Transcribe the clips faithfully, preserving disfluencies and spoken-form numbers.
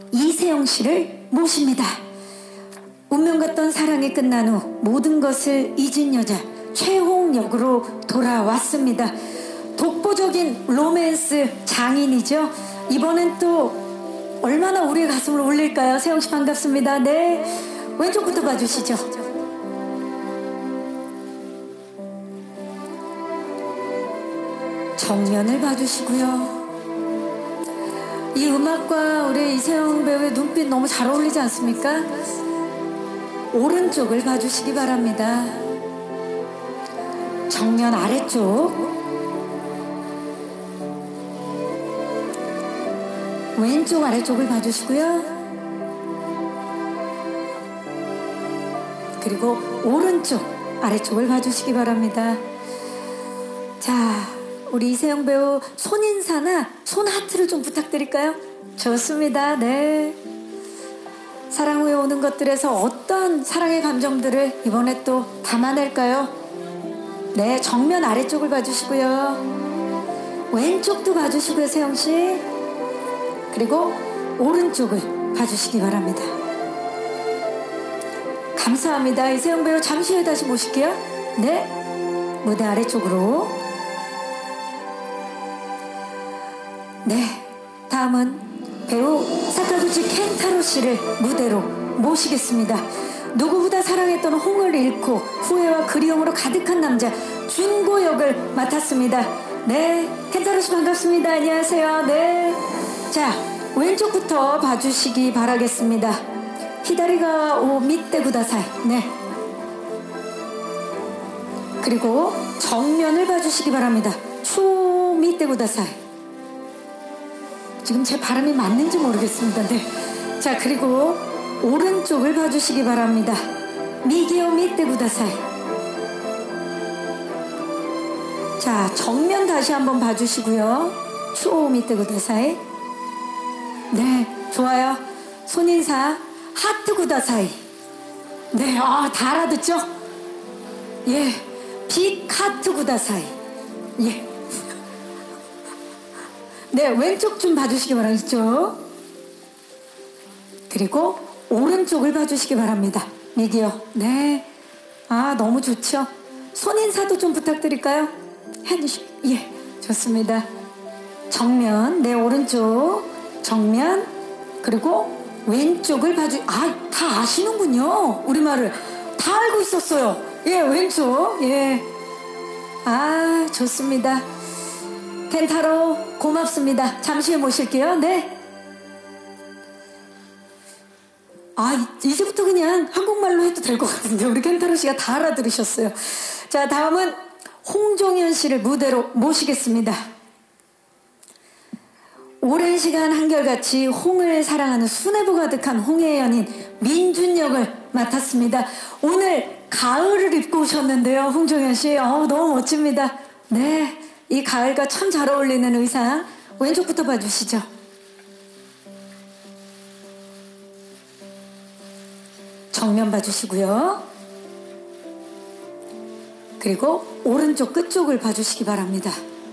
이세영 씨를 모십니다. 운명 같던 사랑이 끝난 후 모든 것을 잊은 여자 최홍 역으로 돌아왔습니다. 독보적인 로맨스 장인이죠. 이번엔 또 얼마나 우리의 가슴을 울릴까요? 세영 씨 반갑습니다. 네, 왼쪽부터 봐주시죠. 정면을 봐주시고요. 이 음악과 우리 이세영 배우의 눈빛 너무 잘 어울리지 않습니까? 오른쪽을 봐주시기 바랍니다. 정면 아래쪽, 왼쪽 아래쪽을 봐주시고요. 그리고 오른쪽 아래쪽을 봐주시기 바랍니다. 자, 우리 이세영 배우 손인사나 손하트를 좀 부탁드릴까요? 좋습니다. 네. 사랑 후에 오는 것들에서 어떤 사랑의 감정들을 이번에 또 담아낼까요? 네, 정면 아래쪽을 봐주시고요. 왼쪽도 봐주시고요, 세영씨. 그리고 오른쪽을 봐주시기 바랍니다. 감사합니다. 이세영 배우 잠시 후에 다시 모실게요. 네, 무대 아래쪽으로. 네, 다음은 배우 사카구치 켄타로 씨를 무대로 모시겠습니다. 누구보다 사랑했던 홍을 잃고 후회와 그리움으로 가득한 남자 준고 역을 맡았습니다. 네, 켄타로 씨 반갑습니다. 안녕하세요. 네, 자, 왼쪽부터 봐주시기 바라겠습니다. 히다리가 오 밑대 구다사이. 네, 그리고 정면을 봐주시기 바랍니다. 추 밑대 구다사이. 지금 제 발음이 맞는지 모르겠습니다. 네. 자, 그리고 오른쪽을 봐주시기 바랍니다. 미기오 밑대 구다사이. 자, 정면 다시 한번 봐주시고요. 추오 밑대 구다사이. 네, 좋아요. 손인사 하트 구다사이. 네, 아, 다 알아듣죠? 예, 빅 하트 구다사이. 예. 네, 왼쪽 좀 봐주시기 바라겠죠? 그리고 오른쪽을 봐주시기 바랍니다. 미기요. 네. 아, 너무 좋죠? 손인사도 좀 부탁드릴까요? 해주시, 예, 좋습니다. 정면, 네, 오른쪽, 정면, 그리고 왼쪽을 봐주, 아, 다 아시는군요. 우리말을. 다 알고 있었어요. 예, 왼쪽, 예. 아, 좋습니다. 켄타로 고맙습니다. 잠시 후에 모실게요. 네. 아, 이제부터 그냥 한국말로 해도 될 것 같은데 우리 켄타로 씨가 다 알아들으셨어요. 자, 다음은 홍종현 씨를 무대로 모시겠습니다. 오랜 시간 한결같이 홍을 사랑하는 수뇌부 가득한 홍의 연인 민준 역을 맡았습니다. 오늘 가을을 입고 오셨는데요, 홍종현 씨. 어, 너무 멋집니다. 네, 이 가을과 참 잘 어울리는 의상. 왼쪽부터 봐주시죠. 정면 봐주시고요. 그리고 오른쪽 끝쪽을 봐주시기 바랍니다.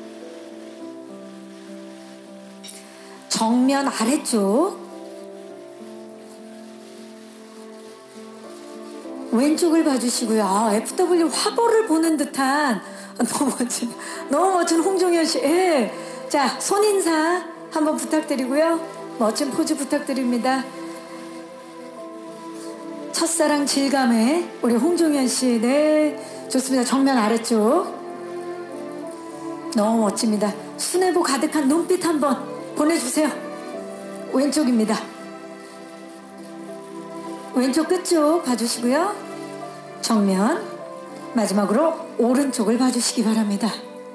정면 아래쪽, 왼쪽을 봐주시고요. 아, 에프더블유 화보를 보는 듯한 너무 멋진, 너무 멋진 홍종현 씨. 예. 자, 손인사 한번 부탁드리고요. 멋진 포즈 부탁드립니다. 첫사랑 질감의 우리 홍종현 씨. 네, 좋습니다. 정면 아래쪽. 너무 멋집니다. 수뇌부 가득한 눈빛 한번 보내주세요. 왼쪽입니다. 왼쪽 끝쪽 봐주시고요. 정면, 마지막으로 오른쪽을 봐주시기 바랍니다.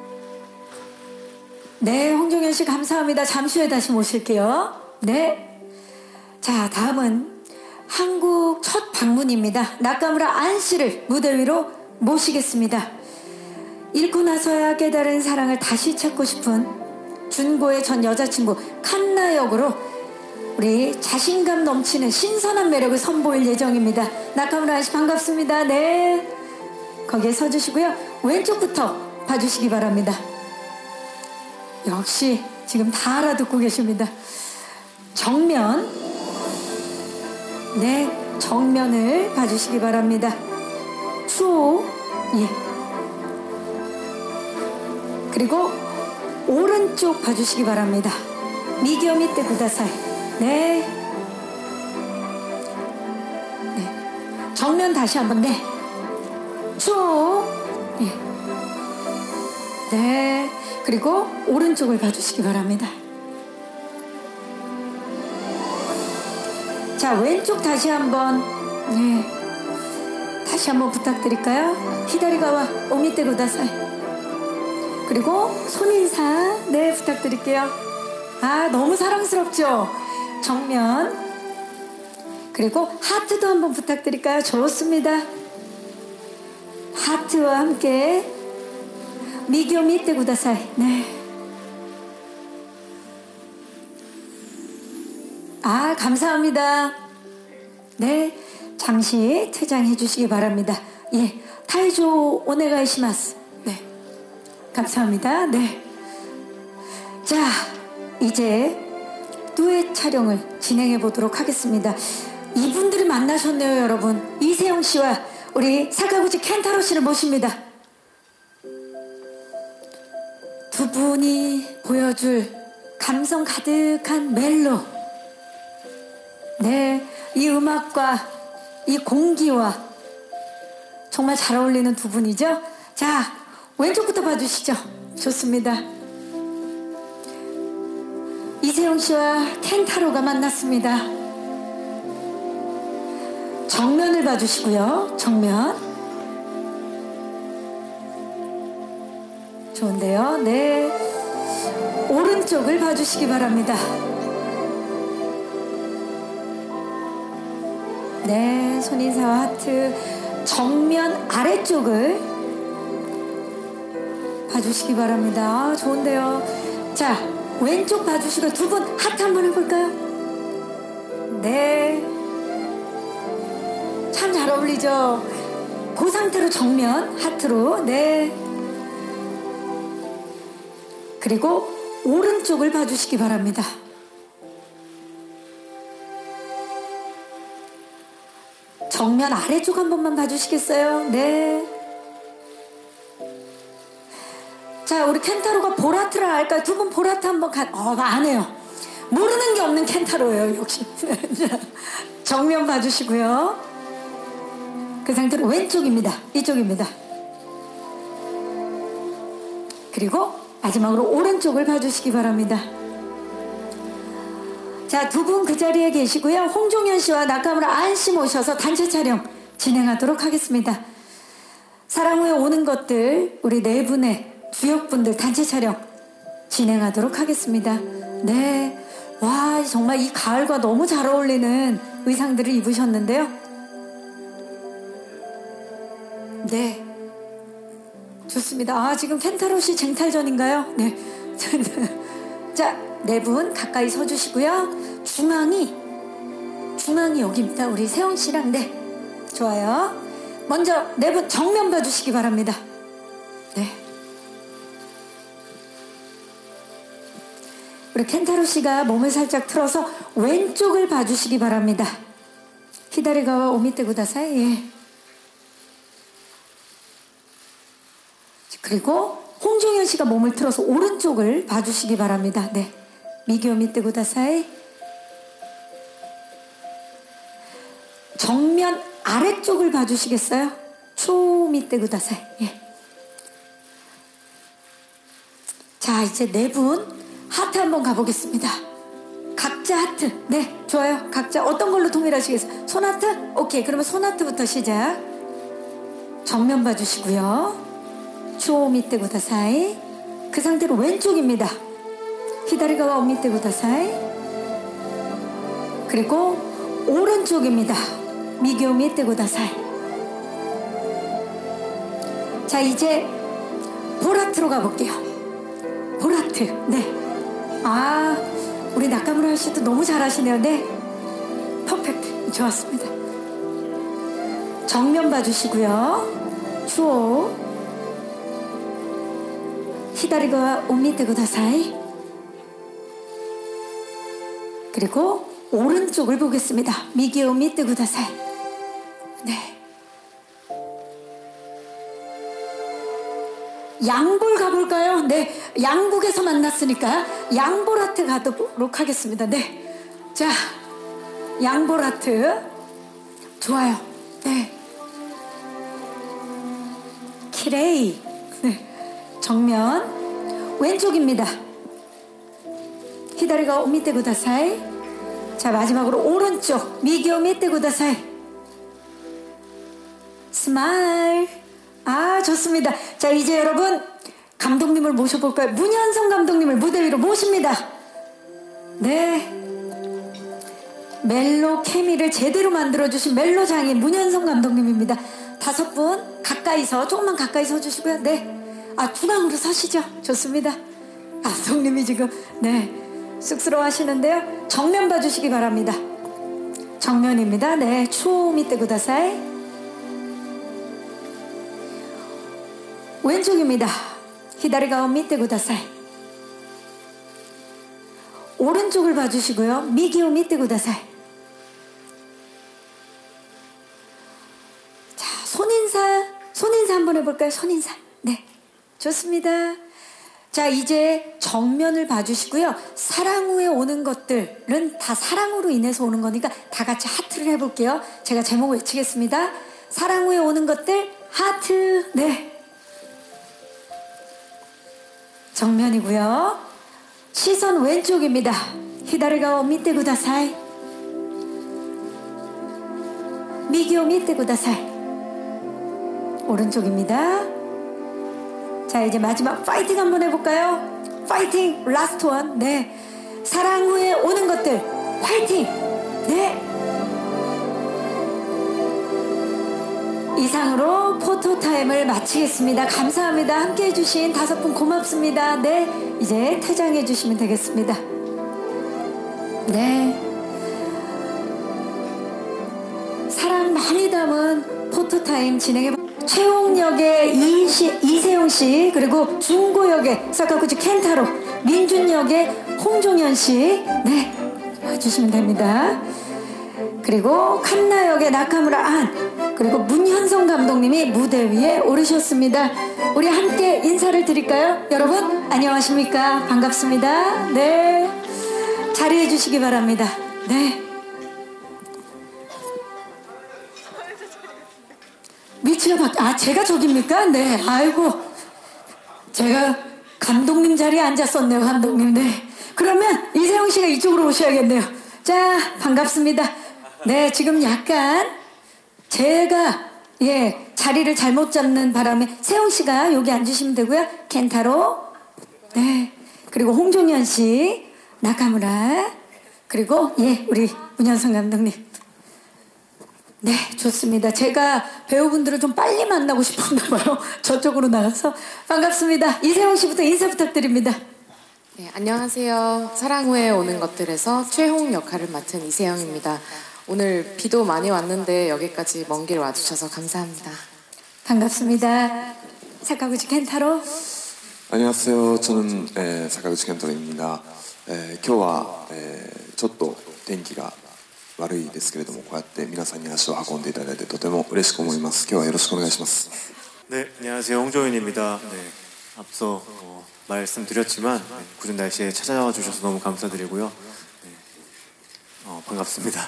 네, 홍종현 씨 감사합니다. 잠시 후에 다시 모실게요. 네. 자, 다음은 한국 첫 방문입니다. 나카무라 안 씨를 무대 위로 모시겠습니다. 잃고 나서야 깨달은 사랑을 다시 찾고 싶은 준고의 전 여자친구 칸나 역으로 우리 자신감 넘치는 신선한 매력을 선보일 예정입니다. 나카무라 안 씨 반갑습니다. 네, 거기에 서주시고요. 왼쪽부터 봐주시기 바랍니다. 역시 지금 다 알아듣고 계십니다. 정면, 네, 정면을 봐주시기 바랍니다. 추, 예. 그리고 오른쪽 봐주시기 바랍니다. 미디어 밑에 구다사이. 네. 네. 정면 다시 한번, 네. 쭉. 예. 네. 그리고 오른쪽을 봐주시기 바랍니다. 자, 왼쪽 다시 한번. 네. 다시 한번 부탁드릴까요? 히다리가와 오미테 구다사이. 그리고 손인사. 네, 부탁드릴게요. 아, 너무 사랑스럽죠? 정면. 그리고 하트도 한번 부탁드릴까요? 좋습니다. 하트와 함께 미디어 밑에 구다사이. 네. 아, 감사합니다. 네, 잠시 퇴장해 주시기 바랍니다. 예, 타이조 오네가이시마스. 네, 감사합니다. 네. 자, 이제 듀엣 촬영을 진행해 보도록 하겠습니다. 이분들이 만나셨네요, 여러분. 이세영 씨와 우리 사카구치 켄타로 씨를 모십니다. 두 분이 보여줄 감성 가득한 멜로. 네, 이 음악과 이 공기와 정말 잘 어울리는 두 분이죠. 자, 왼쪽부터 봐주시죠. 좋습니다. 이세영 씨와 켄타로가 만났습니다. 정면을 봐주시고요. 정면. 좋은데요. 네, 오른쪽을 봐주시기 바랍니다. 네, 손인사와 하트. 정면 아래쪽을 봐주시기 바랍니다. 아, 좋은데요. 자, 왼쪽 봐주시고 두 분 하트 한번 해볼까요? 네, 참 잘 어울리죠? 그 상태로 정면 하트로. 네. 그리고 오른쪽을 봐주시기 바랍니다. 정면 아래쪽 한 번만 봐주시겠어요? 네. 자, 우리 켄타로가 보라트를 알까요? 두 분 보라트 한번 가, 어, 안 해요. 모르는 게 없는 켄타로예요, 역시. 정면 봐주시고요. 그 상태로 왼쪽입니다. 이쪽입니다. 그리고 마지막으로 오른쪽을 봐주시기 바랍니다. 자, 두 분 그 자리에 계시고요. 홍종현 씨와 나카무라 안 씨 모셔서 단체 촬영 진행하도록 하겠습니다. 사랑 후에 오는 것들, 우리 네 분의 주역분들 단체 촬영 진행하도록 하겠습니다. 네, 와, 정말 이 가을과 너무 잘 어울리는 의상들을 입으셨는데요. 네, 좋습니다. 아, 지금 켄타로 씨 쟁탈전인가요? 네. 자, 네 분 가까이 서주시고요. 중앙이 중앙이 여기입니다. 우리 세영 씨랑. 네, 좋아요. 먼저 네 분 정면 봐주시기 바랍니다. 네. 우리 켄타로 씨가 몸을 살짝 틀어서 왼쪽을 봐주시기 바랍니다. 히다리가와 오미테 구다사이. 예. 그리고 홍종현 씨가 몸을 틀어서 오른쪽을 봐주시기 바랍니다. 네. 미디어 밑에 구다사이. 정면 아래쪽을 봐주시겠어요? 초 밑에 구다사이. 예. 자, 이제 네 분 하트 한번 가보겠습니다. 각자 하트. 네, 좋아요. 각자 어떤 걸로 통일하시겠어요? 손하트? 오케이, 그러면 손하트부터 시작. 정면 봐주시고요. 초 밑에 구다사이. 그 상태로 왼쪽입니다. 히다리가와 오미테 구다사이. 그리고 오른쪽입니다. 미디어 밑에 구다사이. 자, 이제 보라트로 가볼게요. 보라트. 네. 아, 우리 나카무라 씨도 너무 잘하시네요. 네, 퍼펙트. 좋았습니다. 정면 봐주시고요. 추오. 히다리가와 오미테 구다사이. 그리고 오른쪽을 보겠습니다. 미기오 미떼 구다사이. 네. 양볼 가볼까요? 네. 양국에서 만났으니까 양볼하트 가도록 하겠습니다. 네. 자, 양볼하트. 좋아요. 네. 키레이. 네. 정면. 왼쪽입니다. 히다리가 미떼 구다사이. 자, 마지막으로 오른쪽. 미기오 미떼 구다사이. 스마일. 아, 좋습니다. 자, 이제 여러분 감독님을 모셔볼까요? 문현성 감독님을 무대 위로 모십니다. 네. 멜로 케미를 제대로 만들어주신 멜로 장인 문현성 감독님입니다. 다섯 분 가까이서, 조금만 가까이 서주시고요. 네. 아, 중앙으로 서시죠. 좋습니다. 감독님이 지금, 네. 쑥스러워 하시는데요. 정면 봐주시기 바랍니다. 정면입니다. 네. 추오 미떼 구다사이. 왼쪽입니다. 히다리가 미떼 구다사이. 오른쪽을 봐주시고요. 미기오 미떼 구다사이. 자, 손인사, 손인사 한번 해볼까요? 손인사. 네, 좋습니다. 자, 이제 정면을 봐주시고요. 사랑 후에 오는 것들은 다 사랑으로 인해서 오는 거니까 다 같이 하트를 해볼게요. 제가 제목 외치겠습니다. 사랑 후에 오는 것들 하트. 네. 정면이고요. 시선 왼쪽입니다. 히다리가 미떼 구다사이. 미기오 미떼 구다사이. 오른쪽입니다. 자, 이제 마지막 파이팅 한번 해볼까요? 파이팅! 라스트 원. 네. 사랑 후에 오는 것들 파이팅! 네. 이상으로 포토타임을 마치겠습니다. 감사합니다. 함께 해주신 다섯 분 고맙습니다. 네, 이제 퇴장해 주시면 되겠습니다. 네. 사랑 많이 담은 포토타임 진행해 최홍 역의 이시, 이세용 씨, 그리고 중고 역의 사카구치 켄타로, 민준 역의 홍종현 씨, 네, 와주시면 됩니다. 그리고 칸나 역의 나카무라 안, 그리고 문현성 감독님이 무대 위에 오르셨습니다. 우리 함께 인사를 드릴까요? 여러분 안녕하십니까? 반갑습니다. 네, 자리해 주시기 바랍니다. 네. 위치가 바... 아, 제가 저깁니까? 네. 아이고, 제가 감독님 자리에 앉았었네요. 감독님. 네. 그러면 이세영 씨가 이쪽으로 오셔야겠네요. 자, 반갑습니다. 네, 지금 약간 제가 예 자리를 잘못 잡는 바람에 세영 씨가 여기 앉으시면 되고요. 켄타로, 네, 그리고 홍종현 씨, 나카무라, 그리고 예 우리 문현성 감독님. 네, 좋습니다. 제가 배우분들을 좀 빨리 만나고 싶었나 봐요. 저쪽으로 나가서. 반갑습니다. 이세영 씨부터 인사 부탁드립니다. 네, 안녕하세요. 사랑 후에 오는 것들에서 최홍 역할을 맡은 이세영입니다. 오늘 비도 많이 왔는데 여기까지 먼 길 와주셔서 감사합니다. 반갑습니다. 사카구치 켄타로. 안녕하세요. 저는 에, 사카구치 켄타로입니다. 에, 今日は、えー、ちょっと天気が悪いですけれども、こうやって皆さんに足を運んでいただいてとても嬉しく思います。今日はよろしくお願いします。 네, 안녕하세요. 홍종윤입니다. 네, 앞서 어, 말씀드렸지만 네, 굳은 날씨에 찾아와 주셔서 너무 감사드리고요. 네, 어, 반갑습니다.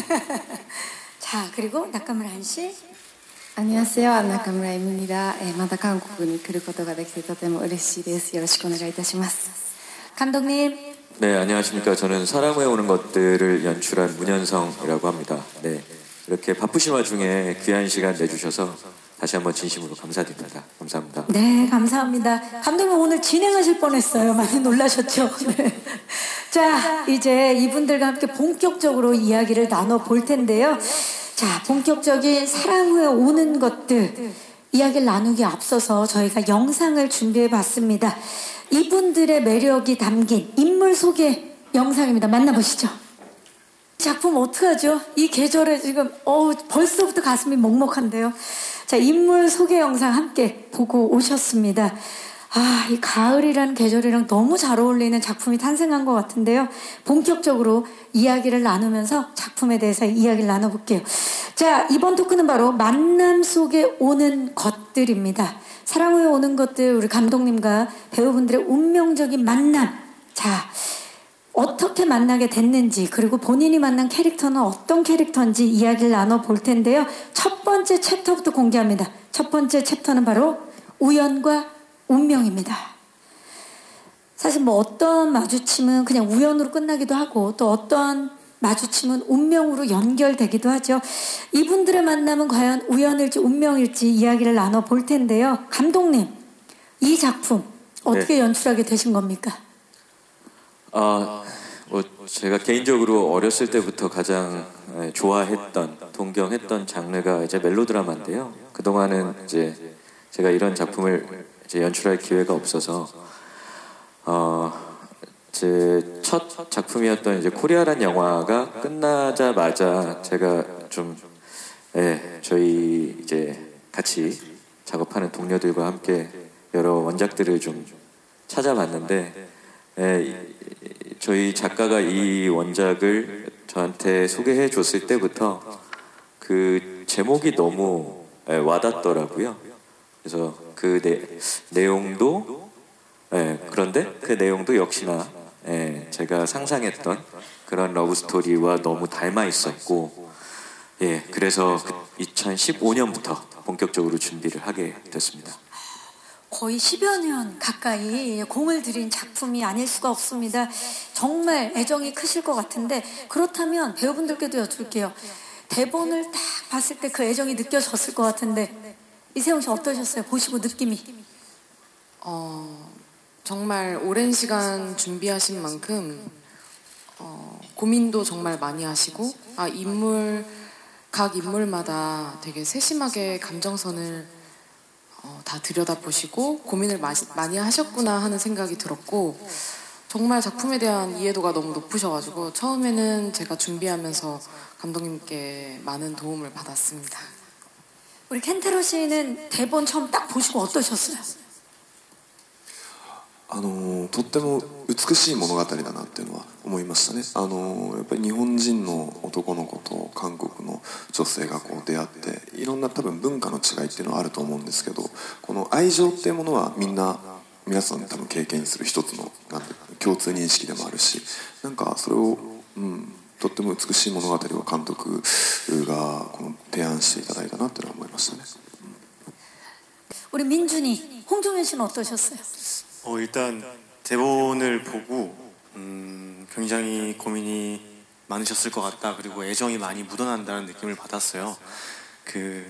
자, 그리고 나카무라 씨. 안녕하세요. 나카무라입니다. 예, また韓国に来ることができてとても嬉しいです。よろしくお願いいたします。 감독님. 네, 안녕하십니까. 저는 사랑 후에 오는 것들을 연출한 문현성이라고 합니다. 네, 이렇게 바쁘신 와중에 귀한 시간 내주셔서 다시 한번 진심으로 감사드립니다. 감사합니다. 네, 감사합니다. 감독님 오늘 진행하실 뻔했어요. 많이 놀라셨죠? 네. 자, 이제 이분들과 함께 본격적으로 이야기를 나눠볼 텐데요. 자, 본격적인 사랑 후에 오는 것들 이야기를 나누기 앞서서 저희가 영상을 준비해봤습니다. 이분들의 매력이 담긴 인물 소개 영상입니다. 만나보시죠. 작품 어떡하죠? 이 계절에 지금 어우, 벌써부터 가슴이 먹먹한데요. 자, 인물 소개 영상 함께 보고 오셨습니다. 아, 이 가을이라는 계절이랑 너무 잘 어울리는 작품이 탄생한 것 같은데요. 본격적으로 이야기를 나누면서 작품에 대해서 이야기를 나눠볼게요. 자, 이번 토크는 바로 만남 속에 오는 것들입니다. 사랑 후에 오는 것들, 우리 감독님과 배우분들의 운명적인 만남. 자, 어떻게 만나게 됐는지, 그리고 본인이 만난 캐릭터는 어떤 캐릭터인지 이야기를 나눠볼 텐데요. 첫 번째 챕터부터 공개합니다. 첫 번째 챕터는 바로 우연과 운명입니다. 사실 뭐 어떤 마주침은 그냥 우연으로 끝나기도 하고 또 어떤 마주침은 운명으로 연결되기도 하죠. 이분들의 만남은 과연 우연일지 운명일지 이야기를 나눠볼 텐데요. 감독님, 이 작품 어떻게 네. 연출하게 되신 겁니까? 아, 뭐 제가 개인적으로 어렸을 때부터 가장 좋아했던, 동경했던 장르가 이제 멜로드라마인데요. 그동안은 이제 제가 이런 작품을 이제 연출할 기회가 없어서 어, 제 첫 작품이었던 이제 코리아란 영화가 끝나자마자 제가 좀 예, 저희 이제 같이 작업하는 동료들과 함께 여러 원작들을 좀 찾아봤는데 예, 저희 작가가 이 원작을 저한테 소개해 줬을 때부터 그 제목이 너무 예, 와닿더라고요. 그래서 그 내, 내용도 예, 그런데 그 내용도 역시나 예, 제가 상상했던 그런 러브 스토리와 너무 닮아 있었고 예, 그래서 그 이천십오 년부터 본격적으로 준비를 하게 됐습니다. 거의 십여 년 가까이 공을 들인 작품이 아닐 수가 없습니다. 정말 애정이 크실 것 같은데 그렇다면 배우분들께도 여쭐게요. 대본을 딱 봤을 때 그 애정이 느껴졌을 것 같은데 이세영 씨 어떠셨어요? 보시고 느낌이? 어, 정말 오랜 시간 준비하신 만큼 어, 고민도 정말 많이 하시고 아 인물 각 인물마다 되게 세심하게 감정선을 어, 다 들여다보시고 고민을 마, 많이 하셨구나 하는 생각이 들었고 정말 작품에 대한 이해도가 너무 높으셔가지고 처음에는 제가 준비하면서 감독님께 많은 도움을 받았습니다. 우리 켄타로 씨는 대본 처음 딱 보시고 어떠셨어요? あのとっても美しい物語だなっていうのは思いましたね。あのやっぱり日本人の男の子と韓国の女性がこう出会っていろんな多分文化の違いっていうのはあると思うんですけど、この愛情っていうものはみんな皆さん多分経験する一つのなんて共通認識でもあるし、なんかそれを、うん、とっても美しい物語を監督がこの提案していただいたなっていうのは思いましたね。 우리 민준이, 홍종현 씨는 어떠셨어요? 어, 일단 대본을 보고 음, 굉장히 고민이 많으셨을 것 같다. 그리고 애정이 많이 묻어난다는 느낌을 받았어요. 그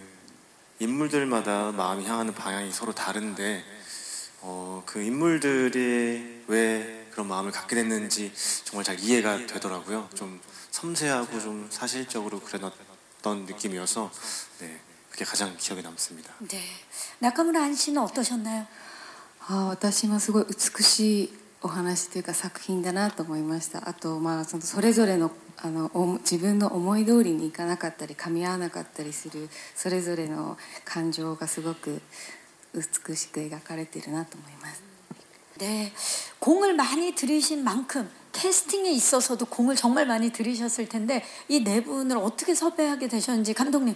인물들마다 마음이 향하는 방향이 서로 다른데 어, 그 인물들이 왜 그런 마음을 갖게 됐는지 정말 잘 이해가 되더라고요. 좀 섬세하고 좀 사실적으로 그려놨던 느낌이어서 네, 그게 가장 기억에 남습니다. 네. 나카무라 안 씨는 어떠셨나요? あ私もすごい美しいお話というか作品だなと思いました。あと、まあ、そのそれぞれの、あのお自分の思い通りにいかなかったり噛み合わなかったりするそれぞれの感情がすごく美しく描かれているなと思います。 네, 공을 많이 들이신 만큼 캐스팅에 있어서도 공을 정말 많이 들이셨을 텐데 이 네 분을 어떻게 섭외하게 되셨는지 감독님.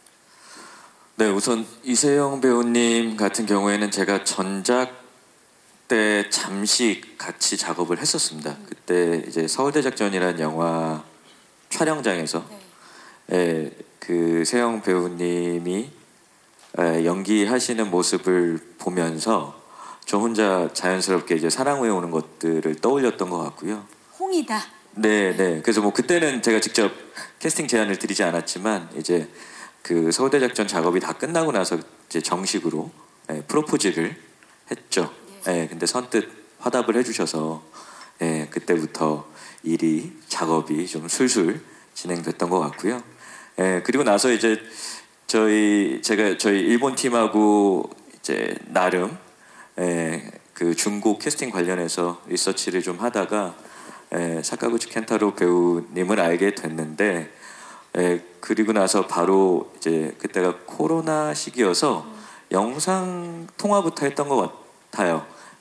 네, 우선 이세영 배우님 같은 경우에는 제가 전작 때 잠시 같이 작업을 했었습니다. 그때 이제 서울대작전이라는 영화 촬영장에서 예, 그 세영 배우님이 예, 연기하시는 모습을 보면서 저 혼자 자연스럽게 이제 사랑 후에 오는 것들을 떠올렸던 것 같고요. 홍이다. 네, 네. 그래서 뭐 그때는 제가 직접 캐스팅 제안을 드리지 않았지만 이제 그 서울대작전 작업이 다 끝나고 나서 이제 정식으로 예, 프로포즈를 했죠. 예, 근데 선뜻 화답을 해주셔서 예, 그때부터 일이 작업이 좀 술술 진행됐던 것 같고요. 예, 그리고 나서 이제 저희 제가 저희 일본 팀하고 이제 나름 예, 그 중국 캐스팅 관련해서 리서치를 좀 하다가 예, 사카구치 켄타로 배우님을 알게 됐는데 예, 그리고 나서 바로 이제 그때가 코로나 시기여서 영상 통화부터 했던 것 같아요.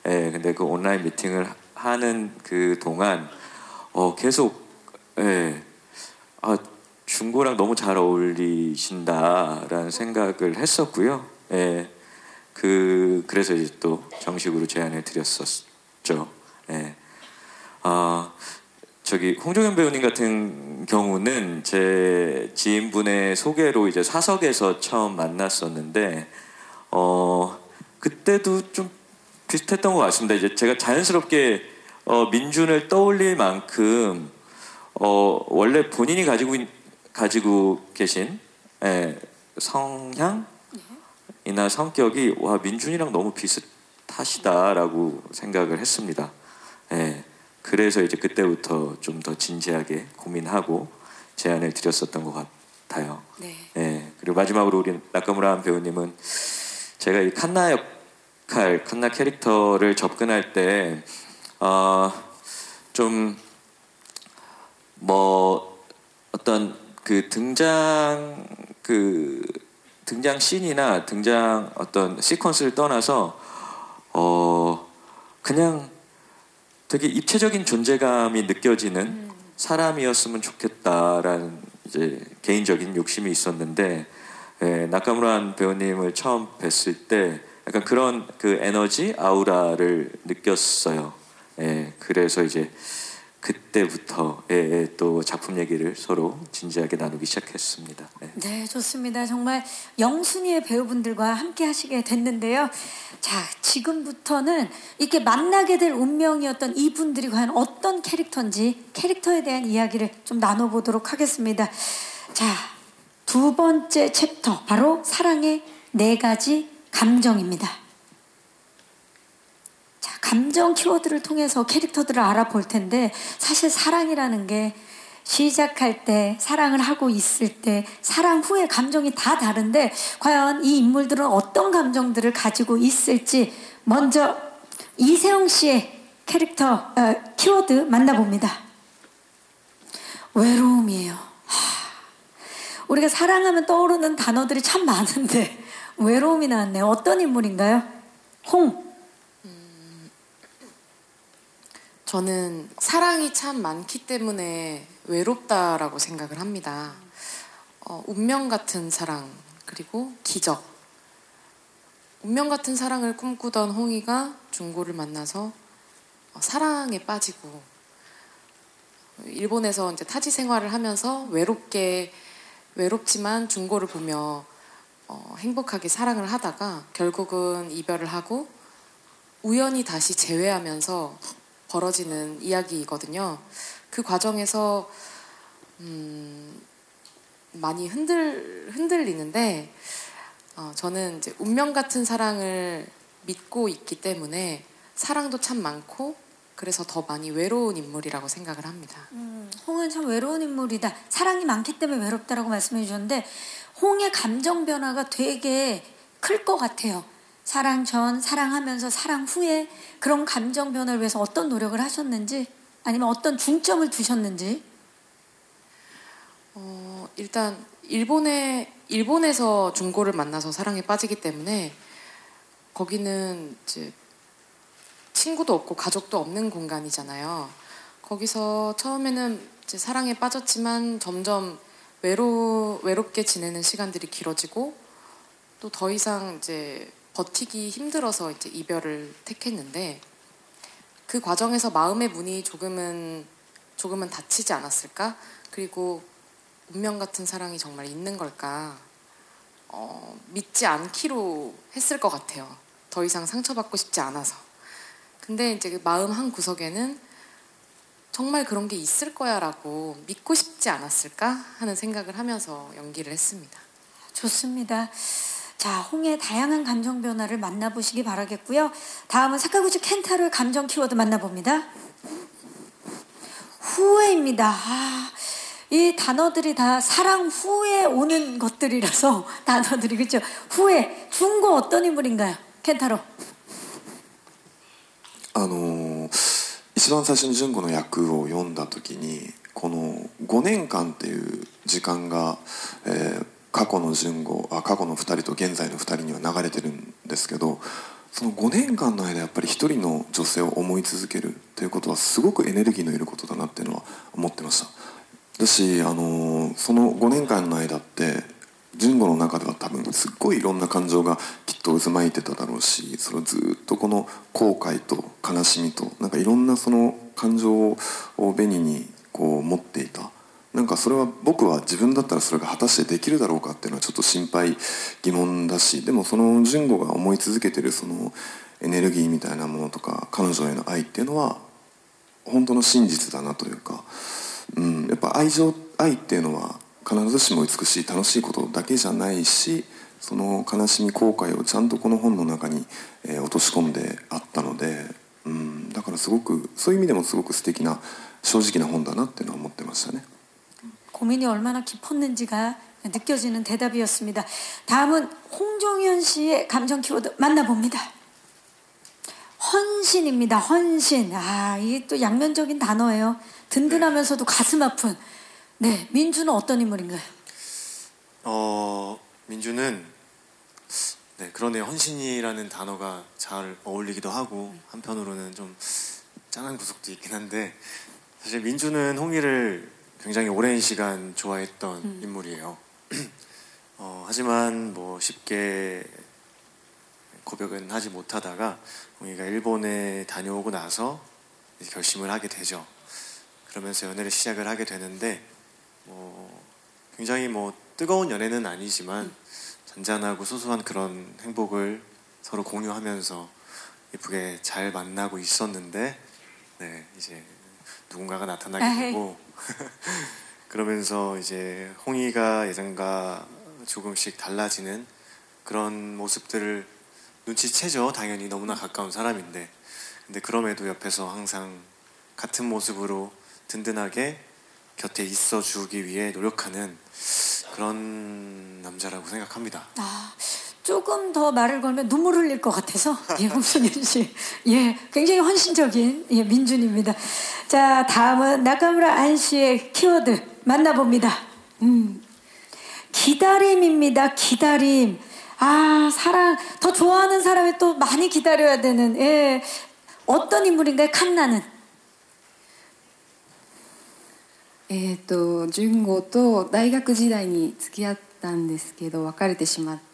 예, 근데 그 온라인 미팅을 하는 그 동안 어, 계속 예, 아, 준고랑 너무 잘 어울리신다라는 생각을 했었고요. 예, 그 그래서 이제 또 정식으로 제안을 드렸었죠. 예, 아 저기 홍종현 배우님 같은 경우는 제 지인분의 소개로 이제 사석에서 처음 만났었는데 어 그때도 좀 비슷했던 것 같습니다. 이제 제가 자연스럽게 어, 민준을 떠올릴 만큼 어, 원래 본인이 가지고 있, 가지고 계신 예, 성향이나 성격이 와 민준이랑 너무 비슷하시다라고 생각을 했습니다. 예, 그래서 이제 그때부터 좀 더 진지하게 고민하고 제안을 드렸었던 것 같아요. 네. 예, 그리고 마지막으로 우리 나카무라 배우님은 제가 이 칸나 역할, 칸나 캐릭터를 접근할 때 어, 좀 뭐 어떤 그 등장 그 등장 씬이나 등장 어떤 시퀀스를 떠나서 어 그냥 되게 입체적인 존재감이 느껴지는 음. 사람이었으면 좋겠다라는 이제 개인적인 욕심이 있었는데 예, 나카무라 배우님을 처음 뵀을 때 약간 그런 그 에너지 아우라를 느꼈어요. 예, 그래서 이제 그때부터 예, 예, 또 작품 얘기를 서로 진지하게 나누기 시작했습니다. 예. 네, 좋습니다. 정말 영순이의 배우분들과 함께 하시게 됐는데요. 자, 지금부터는 이렇게 만나게 될 운명이었던 이분들이 과연 어떤 캐릭터인지 캐릭터에 대한 이야기를 좀 나눠보도록 하겠습니다. 자, 두 번째 챕터 바로 사랑의 네 가지 감정입니다. 자, 감정 키워드를 통해서 캐릭터들을 알아볼 텐데 사실 사랑이라는 게 시작할 때, 사랑을 하고 있을 때, 사랑 후에 감정이 다 다른데 과연 이 인물들은 어떤 감정들을 가지고 있을지 먼저 이세영 씨의 캐릭터 어, 키워드 만나봅니다. 외로움이에요. 하, 우리가 사랑하면 떠오르는 단어들이 참 많은데 외로움이 나왔네요. 어떤 인물인가요? 홍. 저는 사랑이 참 많기 때문에 외롭다라고 생각을 합니다. 어, 운명 같은 사랑, 그리고 기적. 운명 같은 사랑을 꿈꾸던 홍이가 준고를 만나서 어, 사랑에 빠지고 일본에서 이제 타지 생활을 하면서 외롭게 외롭지만 준고를 보며 어, 행복하게 사랑을 하다가 결국은 이별을 하고 우연히 다시 재회하면서 벌어지는 이야기이거든요. 그 과정에서 음, 많이 흔들, 흔들리는데 어, 저는 이제 운명 같은 사랑을 믿고 있기 때문에 사랑도 참 많고 그래서 더 많이 외로운 인물이라고 생각을 합니다. 음, 홍은 참 외로운 인물이다. 사랑이 많기 때문에 외롭다라고 말씀해 주셨는데 홍의 감정 변화가 되게 클 것 같아요. 사랑 전, 사랑하면서 사랑 후에 그런 감정 변화를 위해서 어떤 노력을 하셨는지 아니면 어떤 중점을 두셨는지. 어, 일단 일본에 일본에서 준고를 만나서 사랑에 빠지기 때문에 거기는 이제 친구도 없고 가족도 없는 공간이잖아요. 거기서 처음에는 이제 사랑에 빠졌지만 점점 외로 외롭게 지내는 시간들이 길어지고 또 더 이상 이제 버티기 힘들어서 이제 이별을 택했는데 그 과정에서 마음의 문이 조금은 조금은 닫히지 않았을까? 그리고 운명 같은 사랑이 정말 있는 걸까? 어, 믿지 않기로 했을 것 같아요. 더 이상 상처받고 싶지 않아서. 근데 이제 그 마음 한 구석에는 정말 그런 게 있을 거야라고 믿고 싶지 않았을까 하는 생각을 하면서 연기를 했습니다. 좋습니다. 자, 홍의 다양한 감정 변화를 만나보시기 바라겠고요. 다음은 사카구치 켄타로의 감정 키워드 만나봅니다. 후회입니다. 아, 이 단어들이 다 사랑 후에 오는 것들이라서 단어들이 그렇죠. 후회, 준고 어떤 인물인가요? 켄타로. あの一番最初に純子の役を読んだ時にこのごねんかんっていう時間が、えー過去の純子あ過去のふたりと現在のふたりには流れてるんですけどそのごねんかんの間やっぱり一人の女性を思い続けるということはすごくエネルギーのいることだなっていうのは思ってました。だし、あのそのごねんかんの間って純子の中では多分すっごいいろんな感情がきっと渦巻いてただろうし、それをずっとこの後悔と悲しみとなんかいろんなその感情を紅にこう持っていた。なんかそれは僕は自分だったらそれが果たしてできるだろうかっていうのはちょっと心配疑問だし、でもその純子が思い続けてるそのエネルギーみたいなものとか彼女への愛っていうのは本当の真実だなというか、うん、やっぱ愛情愛っていうのは必ずしも美しい楽しいことだけじゃないし、その悲しみ後悔をちゃんとこの本の中に、えー、落とし込んであったので、うん、だからすごくそういう意味でもすごく素敵な正直な本だなっていうのは思ってましたね。 고민이 얼마나 깊었는지가 느껴지는 대답이었습니다. 다음은 홍종현 씨의 감정 키워드 만나봅니다. 헌신입니다. 헌신. 아, 이게 또 양면적인 단어예요. 든든하면서도 가슴 아픈. 네, 민주는 어떤 인물인가요? 어, 민주는 네, 그러네요. 헌신이라는 단어가 잘 어울리기도 하고 한편으로는 좀 짠한 구석도 있긴 한데, 사실 민주는 홍이를 굉장히 오랜 시간 좋아했던 음. 인물이에요. 어, 하지만 뭐 쉽게 고백은 하지 못하다가 홍이가 일본에 다녀오고 나서 결심을 하게 되죠. 그러면서 연애를 시작을 하게 되는데, 뭐 굉장히 뭐 뜨거운 연애는 아니지만 잔잔하고 소소한 그런 행복을 서로 공유하면서 예쁘게 잘 만나고 있었는데, 네, 이제 누군가가 나타나게 되고 그러면서 이제 홍이가 예전과 조금씩 달라지는 그런 모습들을 눈치채죠. 당연히 너무나 가까운 사람인데, 근데 그럼에도 옆에서 항상 같은 모습으로 든든하게 곁에 있어주기 위해 노력하는 그런 남자라고 생각합니다. 아, 조금 더 말을 걸면 눈물 흘릴 것 같아서 예, 홍종현 씨, 예, 굉장히 헌신적인 예, 민준입니다. 자, 다음은 나카무라 안 씨의 키워드 만나봅니다. 음, 기다림입니다. 기다림. 아, 사랑 더 좋아하는 사람이 또 많이 기다려야 되는 예, 어떤 인물인가요? 칸나는? えーと純子と大学時代に付き合ったんですけど別れてしまって、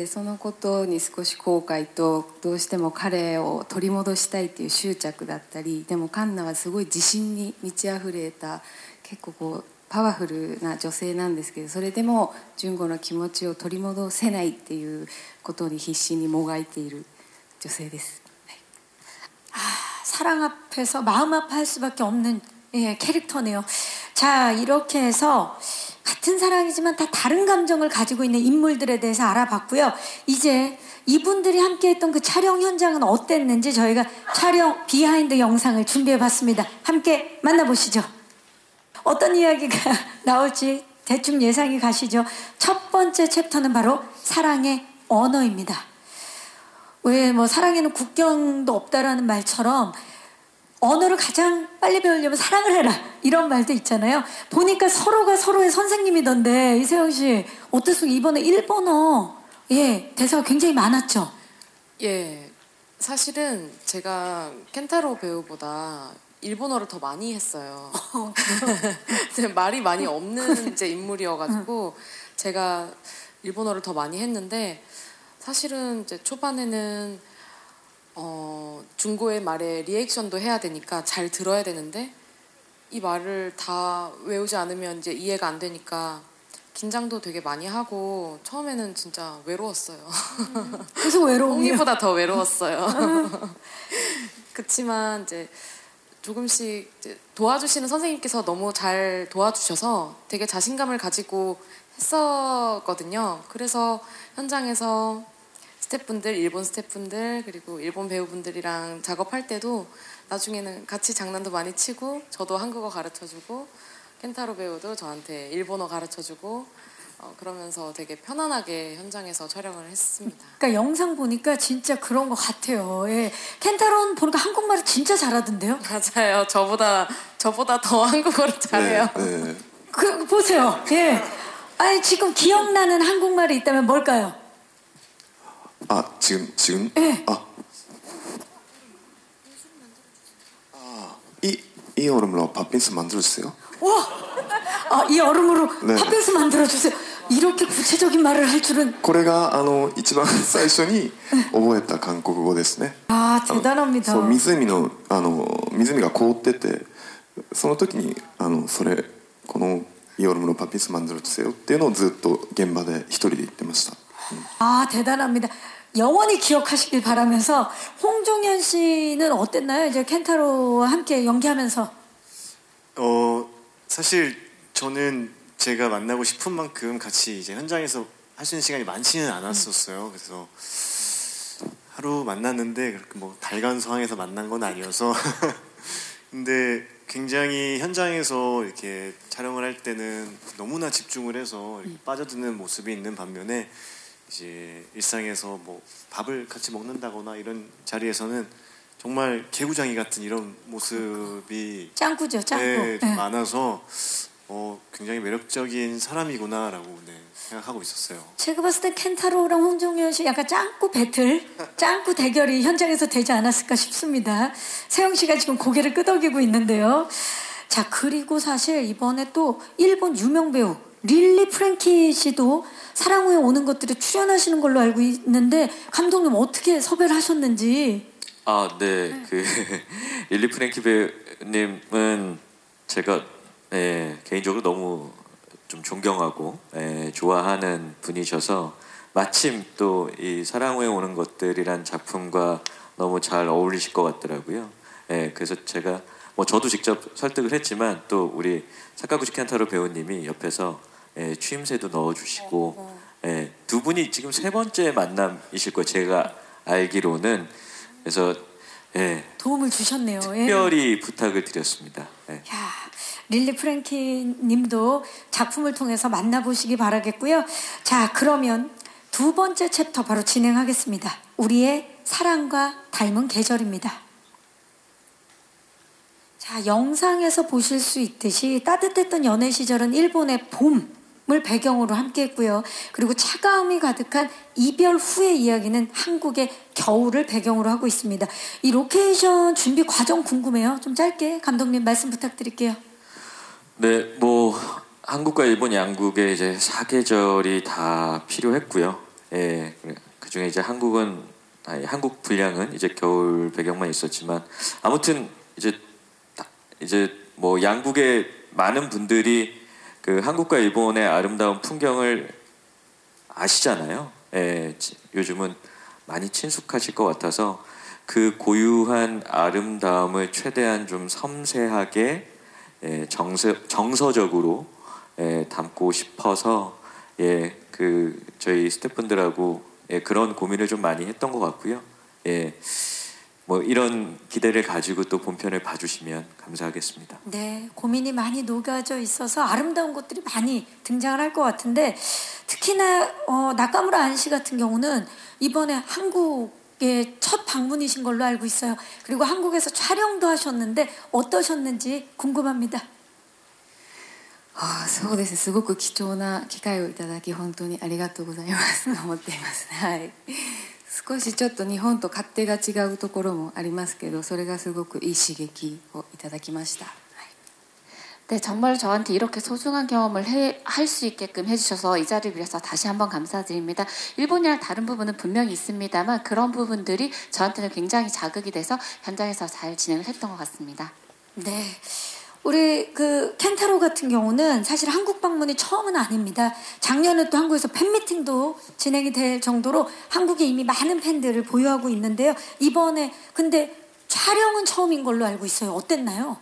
そのことに少し後悔とどうしても彼を取り戻したいっていう執着だったり、でもカンナはすごい自信に満ち溢れた結構こうパワフルな女性なんですけど、それでも純子の気持ちを取り戻せないっていうことに必死にもがいている女性です。 아, 사랑 앞에서 마음 아파할 수밖에 없는 예, 캐릭터네요. 자, 이렇게 해서 같은 사랑이지만 다 다른 감정을 가지고 있는 인물들에 대해서 알아봤고요. 이제 이분들이 함께했던 그 촬영 현장은 어땠는지 저희가 촬영 비하인드 영상을 준비해봤습니다. 함께 만나보시죠. 어떤 이야기가 나올지 대충 예상이 가시죠. 첫 번째 챕터는 바로 사랑의 언어입니다. 왜 뭐 사랑에는 국경도 없다라는 말처럼 언어를 가장 빨리 배우려면 사랑을 해라 이런 말도 있잖아요. 보니까 서로가 서로의 선생님이던데 이세영 씨 어땠어요? 이번에 일본어 예 대사가 굉장히 많았죠. 예, 사실은 제가 켄타로 배우보다 일본어를 더 많이 했어요. 말이 많이 없는 이제 인물이어가지고 제가 일본어를 더 많이 했는데, 사실은 이제 초반에는 어, 중고의 말에 리액션도 해야 되니까 잘 들어야 되는데 이 말을 다 외우지 않으면 이제 이해가 안 되니까 긴장도 되게 많이 하고 처음에는 진짜 외로웠어요. 그래서 외로움이요? 홍이보다 더 외로웠어요. 그치만 이제 조금씩 이제 도와주시는 선생님께서 너무 잘 도와주셔서 되게 자신감을 가지고 했었거든요. 그래서 현장에서 스태프분들, 일본 스태프분들 그리고 일본 배우분들이랑 작업할 때도 나중에는 같이 장난도 많이 치고, 저도 한국어 가르쳐주고 켄타로 배우도 저한테 일본어 가르쳐주고 어, 그러면서 되게 편안하게 현장에서 촬영을 했습니다. 그러니까 영상 보니까 진짜 그런 것 같아요. 예. 켄타로는 보니까 한국말을 진짜 잘하던데요? 맞아요. 저보다 저보다 더 한국어를 잘해요. 네, 네. 그 보세요. 예. 아니 지금 기억나는 한국말이 있다면 뭘까요? 아 지금 지금 네. 아 이 얼음으로 팥빙수 만들어주세요. 와, 아, 이 얼음으로 네. 팥빙수 만들어주세요. 이렇게 구체적인 말을 할 줄은. これがあの一番最初に覚えた韓国語ですね。 아 あの 대단합니다. そう湖のあの湖が凍ってて、その時にあのそれこの이 얼음으로 팥빙수 만들어주세요っていうのをずっと現場で一人で言ってました。 아 대단합니다. 영원히 기억하시길 바라면서 홍종현 씨는 어땠나요? 이제 켄타로와 함께 연기하면서. 어 사실 저는 제가 만나고 싶은 만큼 같이 이제 현장에서 할 수 있는 시간이 많지는 않았었어요. 그래서 하루 만났는데 그렇게 뭐 달간소항에서 만난 건 아니어서 근데 굉장히 현장에서 이렇게 촬영을 할 때는 너무나 집중을 해서 이렇게 빠져드는 모습이 있는 반면에 이제 일상에서 뭐 밥을 같이 먹는다거나 이런 자리에서는 정말 개구장이 같은 이런 모습이 짱구죠, 짱구. 네, 좀 네. 많아서 어, 굉장히 매력적인 사람이구나라고 네, 생각하고 있었어요. 제가 봤을 때 켄타로랑 홍종현 씨 약간 짱구 배틀, 짱구 대결이 현장에서 되지 않았을까 싶습니다. 세영 씨가 지금 고개를 끄덕이고 있는데요. 자, 그리고 사실 이번에 또 일본 유명 배우 릴리 프랭키 씨도 사랑 후에 오는 것들에 출연하시는 걸로 알고 있는데 감독님 어떻게 섭외를 하셨는지. 아, 네. 그 릴리 프랭키 배우님은 제가 예, 개인적으로 너무 좀 존경하고 예, 좋아하는 분이셔서 마침 또 이 사랑 후에 오는 것들이란 작품과 너무 잘 어울리실 것 같더라고요. 예, 그래서 제가 뭐 저도 직접 설득을 했지만 또 우리 사카구치 켄타로 배우님이 옆에서 예, 추임새도 넣어주시고 예, 두 분이 지금 세 번째 만남이실 거예요. 제가 알기로는. 그래서 예, 도움을 주셨네요. 예. 특별히 부탁을 드렸습니다. 예. 야, 릴리 프랭키 님도 작품을 통해서 만나보시기 바라겠고요. 자, 그러면 두 번째 챕터 바로 진행하겠습니다. 우리의 사랑과 닮은 계절입니다. 자, 영상에서 보실 수 있듯이 따뜻했던 연애 시절은 일본의 봄을 배경으로 함께 했고요. 그리고 차가움이 가득한 이별 후의 이야기는 한국의 겨울을 배경으로 하고 있습니다. 이 로케이션 준비 과정 궁금해요. 좀 짧게 감독님 말씀 부탁드릴게요. 네, 뭐 한국과 일본 양국의 이제 사계절이 다 필요했고요. 예, 그 중에 이제 한국은 아니, 한국 분량은 이제 겨울 배경만 있었지만 아무튼 이제 이제 뭐 양국의 많은 분들이 그 한국과 일본의 아름다운 풍경을 아시잖아요. 예, 요즘은 많이 친숙하실 것 같아서 그 고유한 아름다움을 최대한 좀 섬세하게 예, 정서, 정서적으로 예, 담고 싶어서 예, 그 저희 스태프분들하고 예, 그런 고민을 좀 많이 했던 것 같고요. 예, 뭐 이런 기대를 가지고 또 본편을 봐주시면 감사하겠습니다. 네, 고민이 많이 녹아져 있어서 아름다운 것들이 많이 등장을 할 것 같은데 특히나 어, 나카무라 안씨 같은 경우는 이번에 한국의 첫 방문이신 걸로 알고 있어요. 그리고 한국에서 촬영도 하셨는데 어떠셨는지 궁금합니다. ああ、そうですね。すごく貴重な機会をいただき本当にありがとうございますと思っていますね。はい。少しちょっと日本と勝手が違うところもありますけど、それがすごくいい刺激をいただきました。 네, 정말 저한테 이렇게 소중한 경험을 할 수 있게끔 해주셔서 이 자리를 빌어서 다시 한번 감사드립니다. 일본이랑 다른 부분은 분명히 있습니다만 그런 부분들이 저한테는 굉장히 자극이 돼서 현장에서 잘 진행을 했던 것 같습니다. 네, 우리 그 켄타로 같은 경우는 사실 한국 방문이 처음은 아닙니다. 작년에 또 한국에서 팬미팅도 진행이 될 정도로 한국에 이미 많은 팬들을 보유하고 있는데요. 이번에 근데 촬영은 처음인 걸로 알고 있어요. 어땠나요?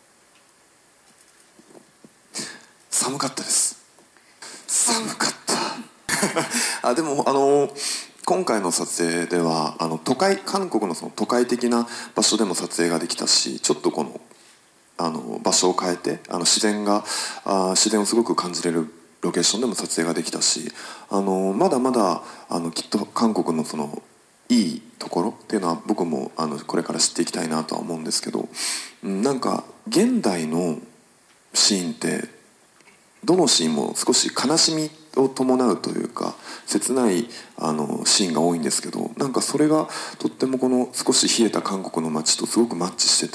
寒かったです。寒かったあでもあの今回の撮影ではあの都会韓国のその都会的な場所でも撮影ができたし、ちょっとこのあの場所を変えてあの自然があ自然をすごく感じれるロケーションでも撮影ができたし、あのまだまだあのきっと韓国のそのいいところっていうのは僕もあのこれから知っていきたいなとは思うんですけど、なんか現代のシーンってどのシーンも少し悲しみを伴うというか切ないあのシーンが多いんですけど、なんかそれがとってもこの少し冷えた韓国の街とすごくマッチしてて、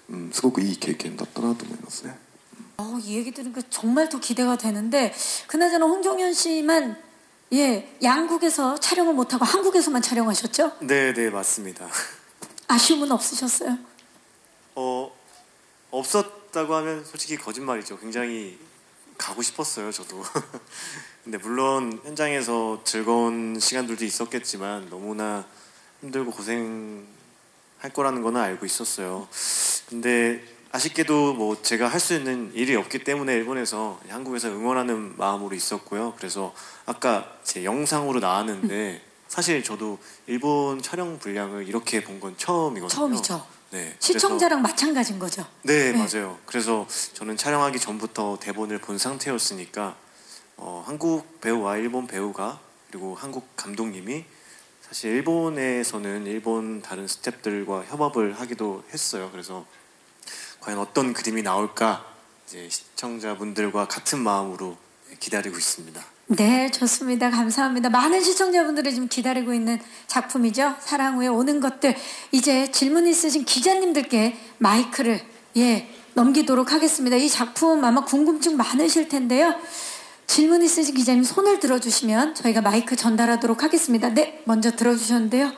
うん、すごくいい経験だったなと思いますね。 어, 이 얘기 들으니까 정말 더 기대가 되는데 그나저나 홍종현 씨만 예 양국에서 촬영을 못하고 한국에서만 촬영하셨죠? 네, 네 맞습니다. 아쉬움은 없으셨어요? 어 없었다고 하면 솔직히 거짓말이죠. 굉장히 가고 싶었어요, 저도. 근데 물론 현장에서 즐거운 시간들도 있었겠지만 너무나 힘들고 고생할 거라는 거는 알고 있었어요. 근데 아쉽게도 뭐 제가 할 수 있는 일이 없기 때문에 일본에서 한국에서 응원하는 마음으로 있었고요. 그래서 아까 제 영상으로 나왔는데 사실 저도 일본 촬영 분량을 이렇게 본 건 처음이거든요. 처음이죠. 네. 시청자랑 마찬가지인 거죠. 네, 네, 맞아요. 그래서 저는 촬영하기 전부터 대본을 본 상태였으니까 어, 한국 배우와 일본 배우가 그리고 한국 감독님이 사실 일본에서는 일본 다른 스태프들과 협업을 하기도 했어요. 그래서 과연 어떤 그림이 나올까 이제 시청자분들과 같은 마음으로 기다리고 있습니다. 네, 좋습니다. 감사합니다. 많은 시청자분들이 지금 기다리고 있는 작품이죠. 사랑 후에 오는 것들. 이제 질문 있으신 기자님들께 마이크를 예 넘기도록 하겠습니다. 이 작품 아마 궁금증 많으실 텐데요. 질문 있으신 기자님 손을 들어주시면 저희가 마이크 전달하도록 하겠습니다. 네, 먼저 들어주셨는데요.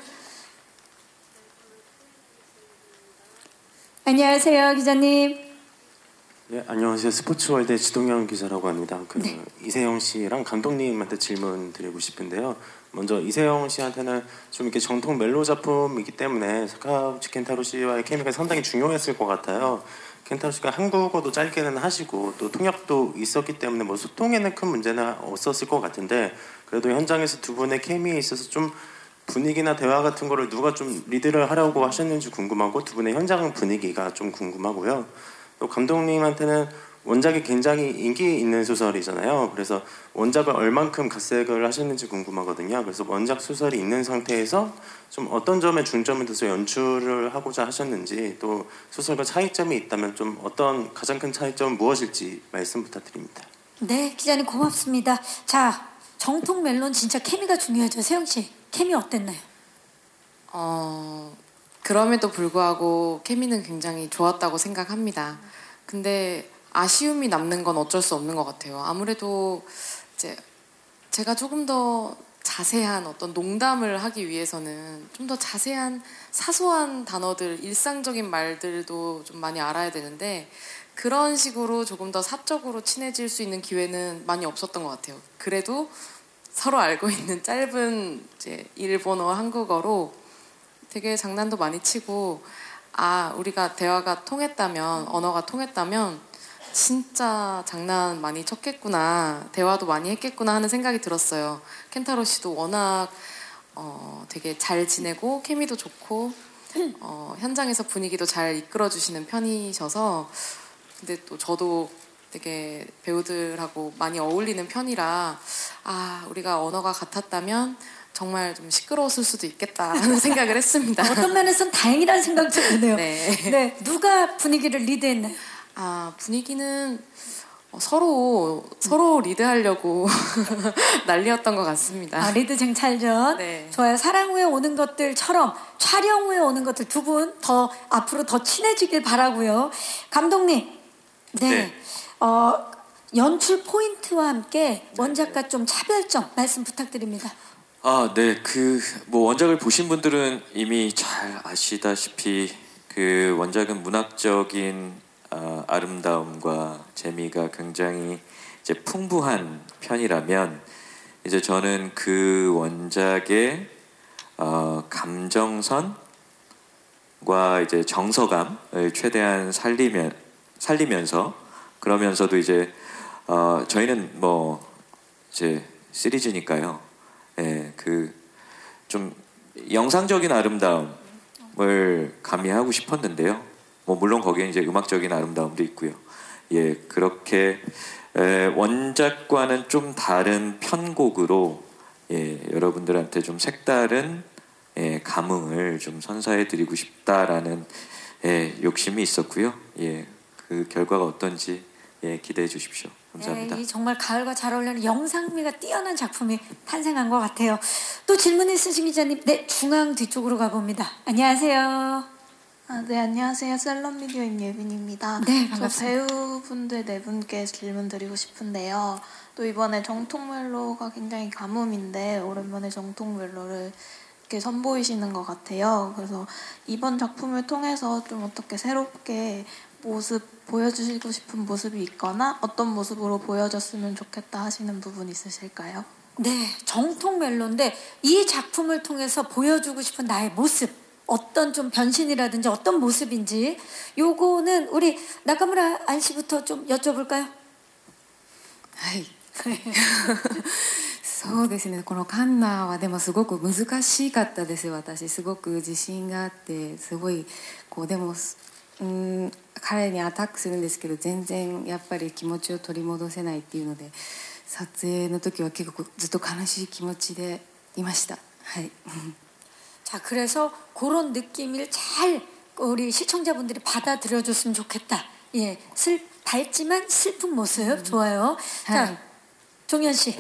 안녕하세요, 기자님. 네, 안녕하세요. 스포츠월드의 지동영 기자라고 합니다. 그 네. 이세영 씨랑 감독님한테 질문 드리고 싶은데요. 먼저 이세영 씨한테는 좀 이렇게 정통 멜로 작품이기 때문에 사카우치 켄타로 씨와의 케미가 상당히 중요했을 것 같아요. 켄타로 씨가 한국어도 짧게는 하시고 또 통역도 있었기 때문에 뭐 소통에는 큰 문제는 없었을 것 같은데 그래도 현장에서 두 분의 케미에 있어서 좀 분위기나 대화 같은 거를 누가 좀 리드를 하려고 하셨는지 궁금하고 두 분의 현장 분위기가 좀 궁금하고요. 또 감독님한테는 원작이 굉장히 인기 있는 소설이잖아요. 그래서 원작을 얼만큼 각색을 하셨는지 궁금하거든요. 그래서 원작 소설이 있는 상태에서 좀 어떤 점에 중점을 둬서 연출을 하고자 하셨는지 또 소설과 차이점이 있다면 좀 어떤 가장 큰 차이점은 무엇일지 말씀 부탁드립니다. 네, 기자님 고맙습니다. 자, 정통 멜론 진짜 케미가 중요하죠. 세영 씨, 케미 어땠나요? 어, 그럼에도 불구하고 케미는 굉장히 좋았다고 생각합니다. 근데 아쉬움이 남는 건 어쩔 수 없는 것 같아요. 아무래도 이제 제가 조금 더 자세한 어떤 농담을 하기 위해서는 좀 더 자세한 사소한 단어들, 일상적인 말들도 좀 많이 알아야 되는데 그런 식으로 조금 더 사적으로 친해질 수 있는 기회는 많이 없었던 것 같아요. 그래도 서로 알고 있는 짧은 이제 일본어, 한국어로 되게 장난도 많이 치고 아, 우리가 대화가 통했다면, 언어가 통했다면 진짜 장난 많이 쳤겠구나, 대화도 많이 했겠구나 하는 생각이 들었어요. 켄타로 씨도 워낙 어, 되게 잘 지내고 케미도 좋고 어, 현장에서 분위기도 잘 이끌어주시는 편이셔서 근데 또 저도 되게 배우들하고 많이 어울리는 편이라 아, 우리가 언어가 같았다면 정말 좀 시끄러웠을 수도 있겠다 하는 생각을 했습니다. 어떤 면에서는 다행이라는 생각도 드네요. 네. 네, 누가 분위기를 리드했나요? 아, 분위기는 서로 서로 리드하려고 난리였던 것 같습니다. 아, 리드 쟁찰전. 네. 좋아요. 사랑 후에 오는 것들처럼 촬영 후에 오는 것들 두 분 더 앞으로 더 친해지길 바라고요. 감독님, 네, 네. 어, 연출 포인트와 함께 원작과 좀 차별점 말씀 부탁드립니다. 아, 네. 그 뭐 원작을 보신 분들은 이미 잘 아시다시피 그 원작은 문학적인 어, 아름다움과 재미가 굉장히 이제 풍부한 편이라면 이제 저는 그 원작의 어, 감정선과 이제 정서감을 최대한 살리면 살리면서 그러면서도 이제 어, 저희는 뭐 이제 시리즈니까요. 예, 그 좀 영상적인 아름다움을 가미하고 싶었는데요. 뭐 물론 거기에 이제 음악적인 아름다움도 있고요. 예, 그렇게 에, 원작과는 좀 다른 편곡으로 예, 여러분들한테 좀 색다른 예, 감흥을 좀 선사해드리고 싶다라는 예, 욕심이 있었고요. 예, 그 결과가 어떤지 예, 기대해 주십시오. 감사합니다. 네, 이 정말 가을과 잘 어울리는 영상미가 뛰어난 작품이 탄생한 것 같아요. 또 질문 있으신 기자님, 네, 중앙 뒤쪽으로 가봅니다. 안녕하세요. 아, 네, 안녕하세요. 셀럽미디어 임예빈입니다. 네, 저 반갑습니다. 배우분들 네 분께 질문 드리고 싶은데요. 또 이번에 정통 멜로가 굉장히 가뭄인데 오랜만에 정통 멜로를 이렇게 선보이시는 것 같아요. 그래서 이번 작품을 통해서 좀 어떻게 새롭게 모습 보여주시고 싶은 모습이 있거나 어떤 모습으로 보여줬으면 좋겠다 하시는 부분 있으실까요? 네, 정통 멜로인데 이 작품을 통해서 보여주고 싶은 나의 모습, 어떤 좀 변신이라든지 어떤 모습인지 요거는 우리 나카무라 안 씨부터 좀 여쭤볼까요? はい。そうですね。このカンナはでもすごく難しかったですよ。私すごく自信があってすごいこうでもうーん彼にアタックするんですけど全然やっぱり気持ちを取り戻せないっていうので撮影の時は結構ずっと悲しい気持ちでいました。はい。 자, 그래서 그런 느낌을 잘 우리 시청자분들이 받아들여줬으면 좋겠다. 예, 슬 밝지만 슬픈 모습 좋아요. 자, 종현 씨.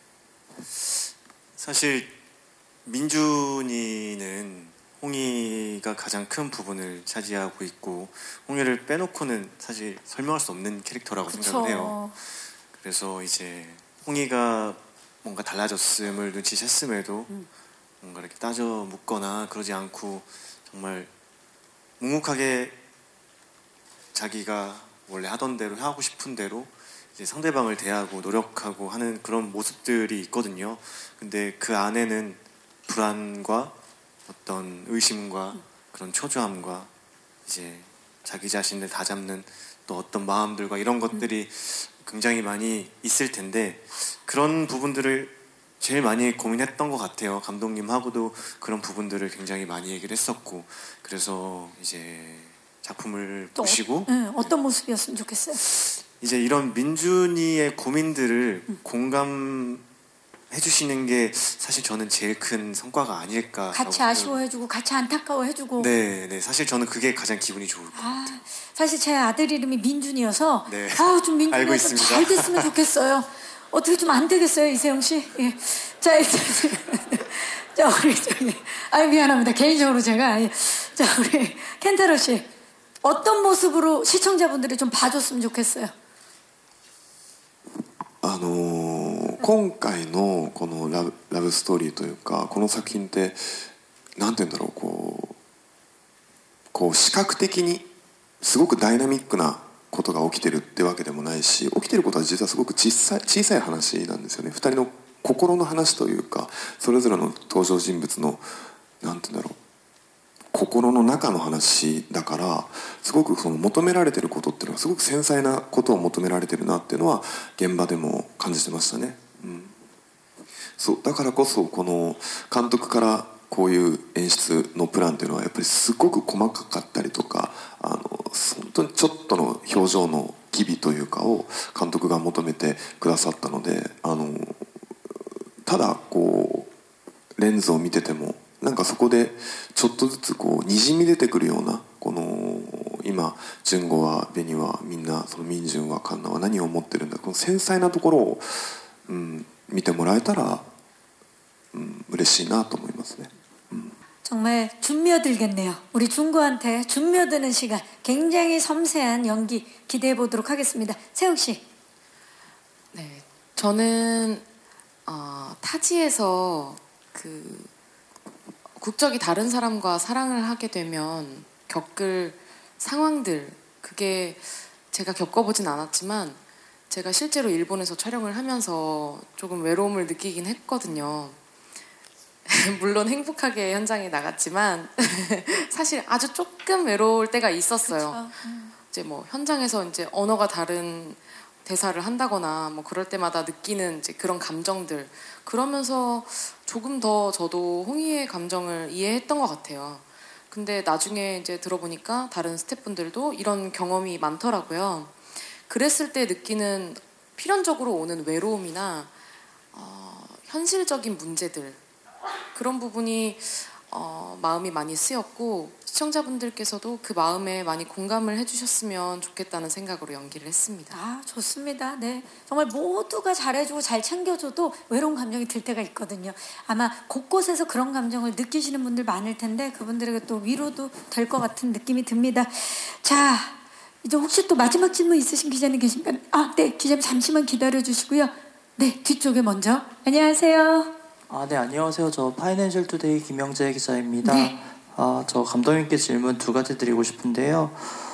사실 민준이는 홍이가 가장 큰 부분을 차지하고 있고 홍이를 빼놓고는 사실 설명할 수 없는 캐릭터라고 그쵸. 생각을 해요. 그래서 이제 홍이가 뭔가 달라졌음을 눈치챘음에도 음. 뭔가 이렇게 따져 묻거나 그러지 않고 정말 묵묵하게 자기가 원래 하던 대로 하고 싶은 대로 이제 상대방을 대하고 노력하고 하는 그런 모습들이 있거든요. 근데 그 안에는 불안과 어떤 의심과 그런 초조함과 이제 자기 자신을 다잡는 또 어떤 마음들과 이런 것들이 굉장히 많이 있을 텐데 그런 부분들을 제일 많이 고민했던 것 같아요. 감독님하고도 그런 부분들을 굉장히 많이 얘기를 했었고 그래서 이제 작품을 또 보시고 어, 네, 어떤 모습이었으면 좋겠어요? 이제 이런 민준이의 고민들을 음. 공감해 주시는 게 사실 저는 제일 큰 성과가 아닐까. 같이 아쉬워해주고 같이 안타까워해주고. 네, 네, 사실 저는 그게 가장 기분이 좋을 것 아, 같아요. 사실 제 아들 이름이 민준이어서 네. 아우 좀 알고 민준이 좀 있습니다. 잘 됐으면 좋겠어요. 어떻게 좀 안 되겠어요, 이세영 씨? 예. 자, 일단 자 우리 저기 아 미안합니다. 개인적으로 제가 예. 자 우리 켄타로 씨 어떤 모습으로 시청자분들이 좀 봐줬으면 좋겠어요? あのー今回のこのラブ、ラブストーリーというかこの作品ってなんて言うんだろうこうこう視覚的にすごくダイナミックなことが起きてるってわけでもないし起きてることは実はすごく小さい、小さい話なんですよね。ふたりの心の話というかそれぞれの登場人物のなんて言うんだろう心の中の話だからすごくその求められてることっていうのはすごく繊細なことを求められてるなっていうのは現場でも感じてましたね、うん、そうだからこそこの監督からこういう演出のプランっていうのはやっぱりすごく細かかったりとかあの本当にちょっとの表情の機微というかを監督が求めてくださったのであのただこうレンズを見ててもなんかそこでちょっとずつこうにじみ出てくるようなこの今純子は紅はみんなその民順はカンナは何を思ってるんだこの繊細なところを、うん、見てもらえたら、うん、嬉しいなと思いますね。 정말 준며들겠네요. 우리 준구한테 준며드는 시간 굉장히 섬세한 연기 기대해 보도록 하겠습니다. 세영 씨. 네, 저는 어, 타지에서 그 국적이 다른 사람과 사랑을 하게 되면 겪을 상황들 그게 제가 겪어보진 않았지만 제가 실제로 일본에서 촬영을 하면서 조금 외로움을 느끼긴 했거든요. 물론 행복하게 현장에 나갔지만 사실 아주 조금 외로울 때가 있었어요. 음. 이제 뭐 현장에서 이제 언어가 다른 대사를 한다거나 뭐 그럴 때마다 느끼는 이제 그런 감정들 그러면서 조금 더 저도 홍이의 감정을 이해했던 것 같아요. 근데 나중에 이제 들어보니까 다른 스태프분들도 이런 경험이 많더라고요. 그랬을 때 느끼는 필연적으로 오는 외로움이나 어, 현실적인 문제들 그런 부분이 어, 마음이 많이 쓰였고 시청자분들께서도 그 마음에 많이 공감을 해주셨으면 좋겠다는 생각으로 연기를 했습니다. 아, 좋습니다. 네, 정말 모두가 잘해주고 잘 챙겨줘도 외로운 감정이 들 때가 있거든요. 아마 곳곳에서 그런 감정을 느끼시는 분들 많을 텐데 그분들에게 또 위로도 될 것 같은 느낌이 듭니다. 자, 이제 혹시 또 마지막 질문 있으신 기자님 계십니까? 아, 네, 기자님 잠시만 기다려주시고요. 네, 뒤쪽에 먼저. 안녕하세요. 아, 네, 안녕하세요. 저 파이낸셜 투데이 김영재 기자입니다. 네. 아, 저 감독님께 질문 두 가지 드리고 싶은데요.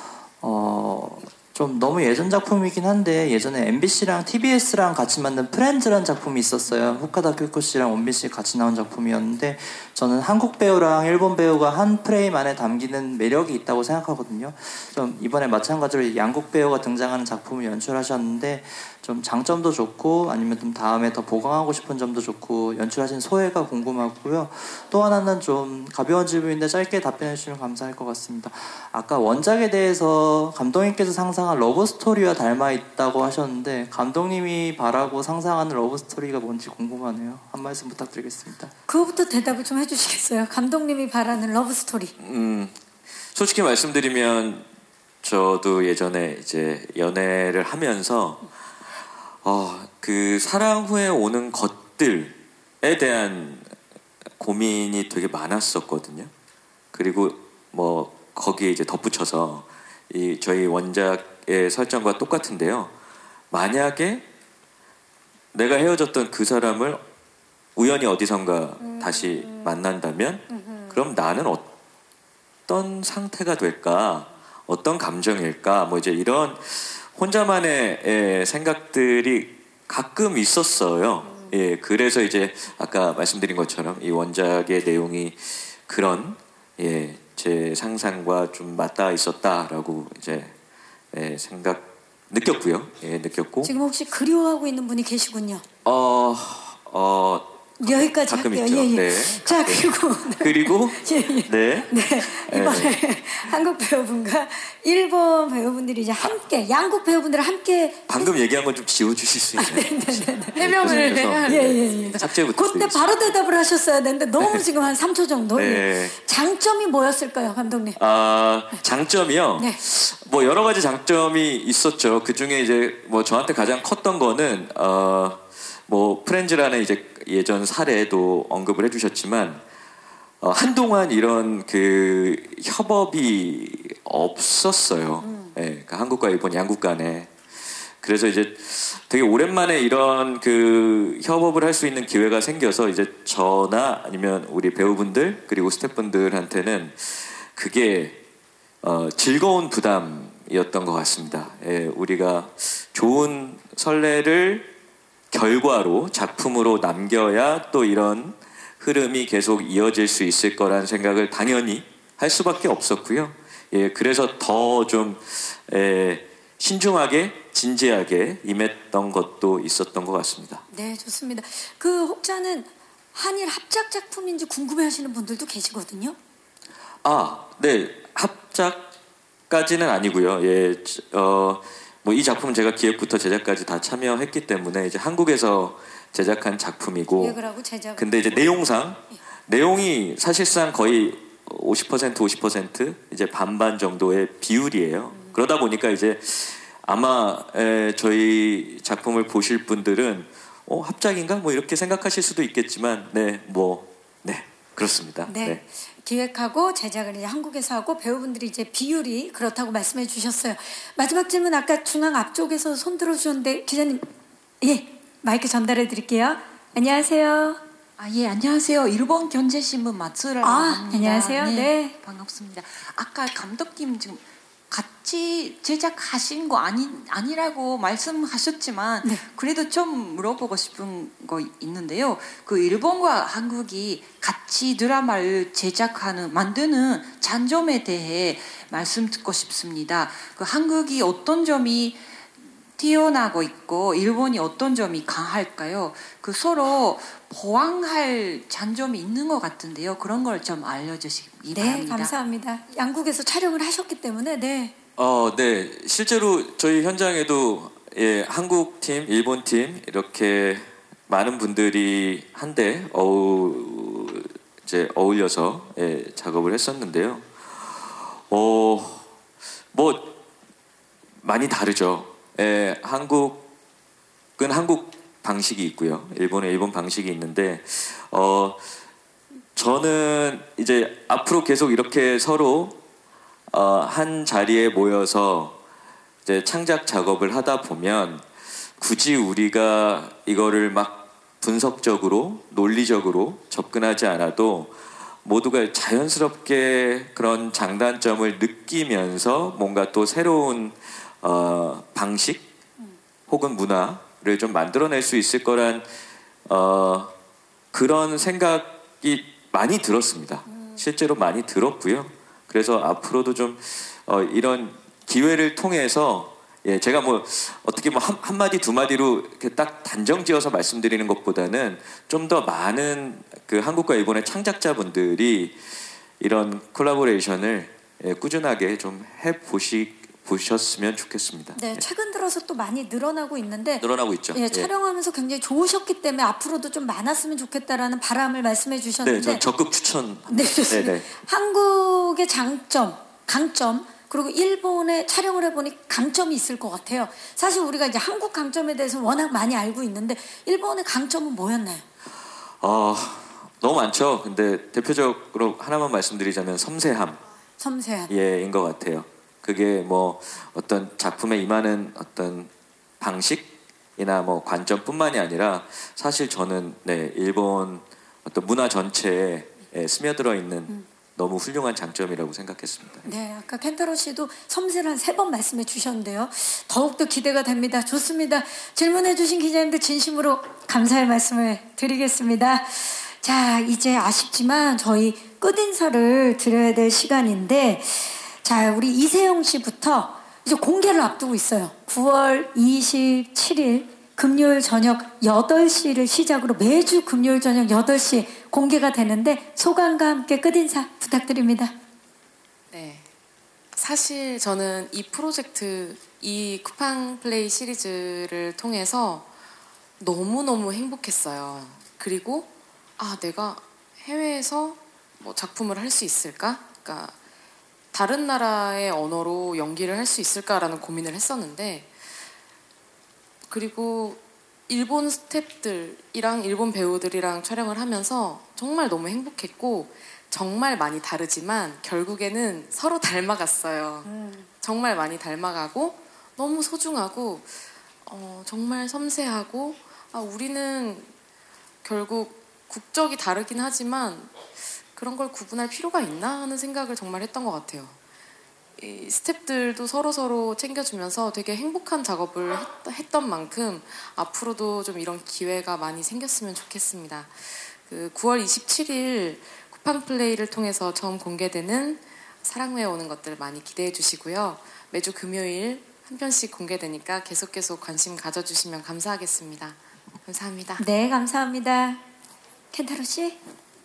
어, 좀 너무 예전 작품이긴 한데 예전에 엠비씨랑 티비에스랑 같이 만든 프렌즈라는 작품이 있었어요. 후카다 큐코 씨랑 원빈 씨 같이 나온 작품이었는데 저는 한국 배우랑 일본 배우가 한 프레임 안에 담기는 매력이 있다고 생각하거든요. 좀 이번에 마찬가지로 양국 배우가 등장하는 작품을 연출하셨는데 좀 장점도 좋고 아니면 좀 다음에 더 보강하고 싶은 점도 좋고 연출하신 소회가 궁금하고요. 또 하나는 좀 가벼운 질문인데 짧게 답변해 주시면 감사할 것 같습니다. 아까 원작에 대해서 감독님께서 상상한 러브 스토리와 닮아 있다고 하셨는데 감독님이 바라고 상상하는 러브 스토리가 뭔지 궁금하네요. 한 말씀 부탁드리겠습니다. 그거부터 대답을 좀 해주시겠어요? 감독님이 바라는 러브 스토리. 음, 솔직히 말씀드리면 저도 예전에 이제 연애를 하면서 어, 그 사랑 후에 오는 것들에 대한 고민이 되게 많았었거든요. 그리고 뭐 거기에 이제 덧붙여서 이 저희 원작의 설정과 똑같은데요. 만약에 내가 헤어졌던 그 사람을 우연히 어디선가 음, 다시 음, 만난다면 음, 그럼 나는 어떤 상태가 될까? 어떤 감정일까? 뭐 이제 이런 혼자만의 예, 생각들이 가끔 있었어요. 예, 그래서 이제 아까 말씀드린 것처럼 이 원작의 내용이 그런 예, 제 상상과 좀 맞닿아 있었다라고 이제 예, 생각 느꼈고요. 예, 느꼈고. 지금 혹시 그리워하고 있는 분이 계시군요. 어, 어. 여기까지 가끔 할게요. 있죠. 예, 예. 네. 자, 그리고 그리고 예, 예. 네. 네. 이번에 네. 한국 배우분과 일본 배우분들이 이제 함께 양국 배우분들을 함께 방금 얘기한 건 좀 지워 주실 수 있나요? 네, 네, 네. 해명을 해야 예, 예, 예. 삭제 그때 부탁드리겠습니다. 바로 대답을 하셨어야 되는데 너무 지금 한 삼 초 정도. 네. 장점이 뭐였을까요, 감독님? 아, 장점이요. 네. 뭐 여러 가지 장점이 있었죠. 그 중에 이제 뭐 저한테 가장 컸던 거는 어, 뭐 프렌즈라는 이제 예전 사례도 언급을 해주셨지만 어, 한동안 이런 그 협업이 없었어요. 음. 예, 그러니까 한국과 일본 양국 간에. 그래서 이제 되게 오랜만에 이런 그 협업을 할 수 있는 기회가 생겨서 이제 저나 아니면 우리 배우분들 그리고 스태프분들한테는 그게 어, 즐거운 부담이었던 것 같습니다. 예, 우리가 좋은 선례를 결과로 작품으로 남겨야 또 이런 흐름이 계속 이어질 수 있을 거란 생각을 당연히 할 수밖에 없었고요. 예, 그래서 더 좀 신중하게 진지하게 임했던 것도 있었던 것 같습니다. 네, 좋습니다. 그 혹자는 한일 합작 작품인지 궁금해하시는 분들도 계시거든요. 아, 네, 합작까지는 아니고요. 예, 어. 뭐 이 작품은 제가 기획부터 제작까지 다 참여했기 때문에 이제 한국에서 제작한 작품이고 기획을 하고 제작을 근데 이제 내용상 예. 내용이 사실상 거의 오십 퍼센트 오십 퍼센트 이제 반반 정도의 비율이에요. 음. 그러다 보니까 이제 아마 에, 저희 작품을 보실 분들은 어, 합작인가 뭐 이렇게 생각하실 수도 있겠지만 네, 뭐 네, 그렇습니다. 네. 네. 기획하고 제작을 이제 한국에서 하고 배우분들이 이제 비율이 그렇다고 말씀해 주셨어요. 마지막 질문 아까 중앙 앞쪽에서 손 들어주셨는데 기자님 예 마이크 전달해 드릴게요. 안녕하세요. 아, 예, 안녕하세요. 일본 경제신문 마츠라고 아, 합니다. 안녕하세요. 네. 네, 반갑습니다. 아까 감독님 지금 같이 제작하신 거 아니, 아니라고 말씀하셨지만 네. 그래도 좀 물어보고 싶은 거 있는데요. 그 일본과 한국이 같이 드라마를 제작하는 만드는 장점에 대해 말씀 듣고 싶습니다. 그 한국이 어떤 점이 뛰어나고 있고 일본이 어떤 점이 강할까요? 그 서로 보완할 장점이 있는 것 같은데요. 그런 걸 좀 알려주시기 네, 바랍니다. 감사합니다. 양국에서 촬영을 하셨기 때문에 네. 어, 네. 실제로 저희 현장에도 예, 한국 팀, 일본 팀 이렇게 많은 분들이 한데 어우 이제 어울려서 예, 작업을 했었는데요. 어, 뭐 많이 다르죠. 예, 한국은 한국 방식이 있고요. 일본은 일본 방식이 있는데 어, 저는 이제 앞으로 계속 이렇게 서로 어, 한 자리에 모여서 이제 창작 작업을 하다 보면 굳이 우리가 이거를 막 분석적으로 논리적으로 접근하지 않아도 모두가 자연스럽게 그런 장단점을 느끼면서 뭔가 또 새로운 어, 방식 혹은 문화를 좀 만들어낼 수 있을 거란 어, 그런 생각이 많이 들었습니다. 실제로 많이 들었고요. 그래서 앞으로도 좀 어, 이런 기회를 통해서 예, 제가 뭐 어떻게 뭐 한, 한 마디 두 마디로 이렇게 딱 단정지어서 말씀드리는 것보다는 좀 더 많은 그 한국과 일본의 창작자분들이 이런 콜라보레이션을 예, 꾸준하게 좀 해보시 보셨으면 좋겠습니다. 네, 예. 최근 들어서 또 많이 늘어나고 있는데 늘어나고 있죠. 예, 예. 촬영하면서 굉장히 좋으셨기 때문에 앞으로도 좀 많았으면 좋겠다라는 바람을 말씀해 네, 주셨는데 저 적극 추천. 네, 좋습니다. 네, 네. 한국의 장점, 강점 그리고 일본에 촬영을 해보니 강점이 있을 것 같아요. 사실 우리가 이제 한국 강점에 대해서 워낙 많이 알고 있는데 일본의 강점은 뭐였나요? 어, 너무 많죠. 근데 대표적으로 하나만 말씀드리자면 섬세함. 섬세한. 예인 것 같아요. 그게 뭐 어떤 작품에 임하는 어떤 방식이나 뭐 관점뿐만이 아니라 사실 저는 네 일본 어떤 문화 전체에 예, 스며들어 있는 음. 너무 훌륭한 장점이라고 생각했습니다. 네, 아까 켄타로 씨도 섬세를 한 세 번 말씀해 주셨는데요. 더욱더 기대가 됩니다. 좋습니다. 질문해 주신 기자님들 진심으로 감사의 말씀을 드리겠습니다. 자, 이제 아쉽지만 저희 끝인사를 드려야 될 시간인데 자, 우리 이세영 씨부터 이제 공개를 앞두고 있어요. 구월 이십칠일 금요일 저녁 여덟 시를 시작으로 매주 금요일 저녁 여덟 시 공개가 되는데 소감과 함께 끝인사 부탁드립니다. 네. 사실 저는 이 프로젝트, 이 쿠팡 플레이 시리즈를 통해서 너무너무 행복했어요. 그리고 아, 내가 해외에서 뭐 작품을 할 수 있을까? 그러니까 다른 나라의 언어로 연기를 할 수 있을까라는 고민을 했었는데 그리고 일본 스태프들이랑 일본 배우들이랑 촬영을 하면서 정말 너무 행복했고 정말 많이 다르지만 결국에는 서로 닮아갔어요. 음. 정말 많이 닮아가고 너무 소중하고 어, 정말 섬세하고 아, 우리는 결국 국적이 다르긴 하지만 그런 걸 구분할 필요가 있나 하는 생각을 정말 했던 것 같아요. 이 스태프들도 서로서로 챙겨주면서 되게 행복한 작업을 했, 했던 만큼 앞으로도 좀 이런 기회가 많이 생겼으면 좋겠습니다. 그 구월 이십칠일 쿠팡 플레이를 통해서 처음 공개되는 사랑후에 오는 것들 많이 기대해 주시고요. 매주 금요일 한 편씩 공개되니까 계속 계속 관심 가져주시면 감사하겠습니다. 감사합니다. 네, 감사합니다. 켄타로 씨?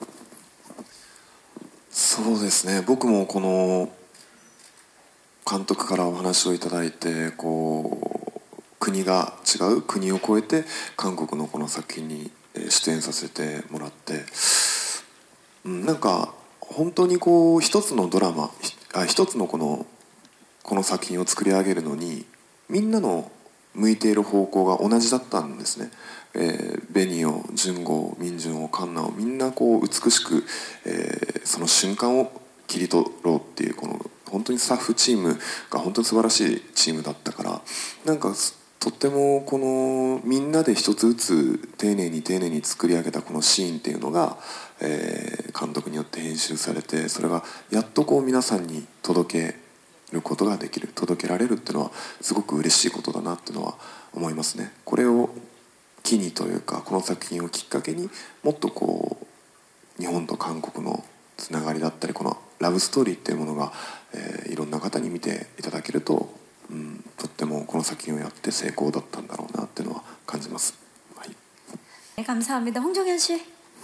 そうですね、僕もこの監督からお話をいただいてこう国が違う国を越えて韓国のこの作品に出演させてもらって、うん、なんか本当にこう一つのドラマあ一つのこのこの作品を作り上げるのにみんなの向いている方向が同じだったんですね。えー、ベニオ、ジュンゴ、ミンジュンオ、カンナをみんなこう美しく、えー、その瞬間を切り取ろうっていうこの本当にスタッフチームが本当に素晴らしいチームだったからなんかとってもこのみんなで一つずつ丁寧に丁寧に作り上げたこのシーンっていうのが、えー、監督によって編集されてそれがやっとこう皆さんに届けることができる届けられるっていうのはすごく嬉しいことだなっていうのは思いますね。これを機にというかこの作品をきっかけにもっとこう日本と韓国のつながりだったりこのラブストーリーっていうものが、えー、いろんな方に見ていただけると、うん、とってもこの作品をやって成功だったんだろうなっていうのは感じます。はい、 네, 감사합니다. 홍정현 씨.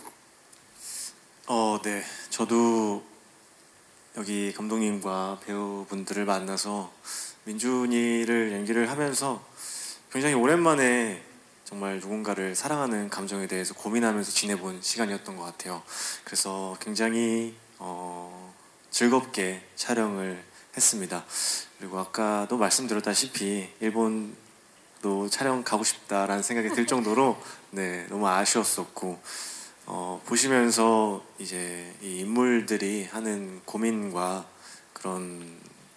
어, 네. 저도 여기 감독님과 배우분들을 만나서 민준이를 연기를 하면서 굉장히 오랜만에 정말 누군가를 사랑하는 감정에 대해서 고민하면서 지내본 시간이었던 것 같아요. 그래서 굉장히 어, 즐겁게 촬영을 했습니다. 그리고 아까도 말씀드렸다시피 일본도 촬영 가고 싶다라는 생각이 들 정도로 네, 너무 아쉬웠었고 어, 보시면서 이제 이 인물들이 하는 고민과 그런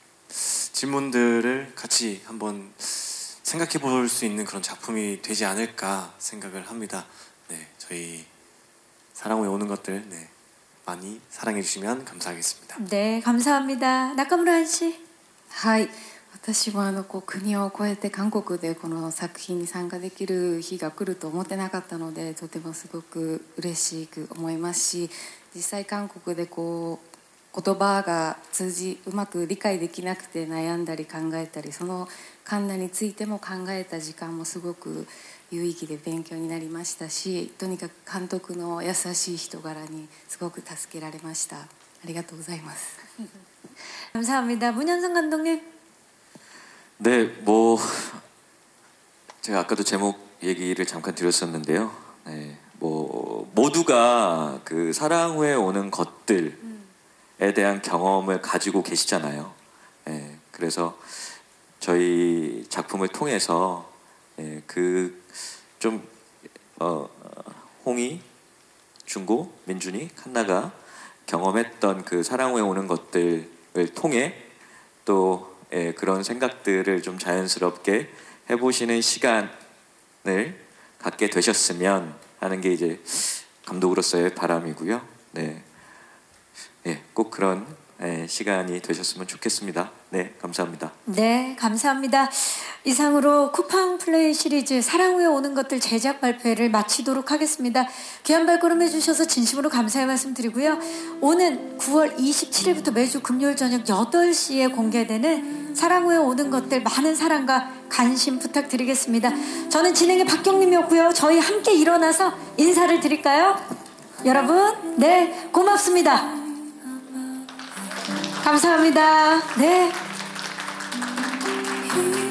질문들을 같이 한번 생각해 볼 수 있는 그런 작품이 되지 않을까 생각을 합니다. 네, 저희 사랑 후에 오는 것들 네, 많이 사랑해 주시면 감사하겠습니다. 네, 감사합니다. 나카무라 씨. はい、私もあのこう国を越えて韓国でこの作品に参加できる日が来ると思ってなかったので、とてもすごく嬉しく思いますし、実際韓国でこう言葉が通じうまく理解できなくて悩んだり考えたり、そのカンナについても考えた時間もすごく有意義で勉強になりましたし、とにかく監督の優しい人柄にすごく助けられました。ありがとうございます。 감사합니다. 문현성 감독님. 네, 뭐 제가 아까도 제목 얘기를 잠깐 드렸었는데요. 네, 뭐 모두가 그 사랑 후에 오는 것들에 대한 경험을 가지고 계시잖아요. 네, 그래서 저희 작품을 통해서 네, 그 좀 어, 홍이, 준고, 민준이, 칸나가 경험했던 그 사랑 후에 오는 것들을 통해 또 예, 그런 생각들을 좀 자연스럽게 해보시는 시간을 갖게 되셨으면 하는 게 이제 감독으로서의 바람이고요. 네, 예, 꼭 그런 예, 시간이 되셨으면 좋겠습니다. 네, 감사합니다. 네, 감사합니다. 이상으로 쿠팡 플레이 시리즈 사랑 후에 오는 것들 제작 발표를 마치도록 하겠습니다. 귀한 발걸음 해주셔서 진심으로 감사의 말씀 드리고요. 오는 구월 이십칠일부터 매주 금요일 저녁 여덟 시에 공개되는 사랑 후에 오는 것들 많은 사랑과 관심 부탁드리겠습니다. 저는 진행의 박경림이었고요. 저희 함께 일어나서 인사를 드릴까요? 여러분, 네, 고맙습니다. 감사합니다. 네.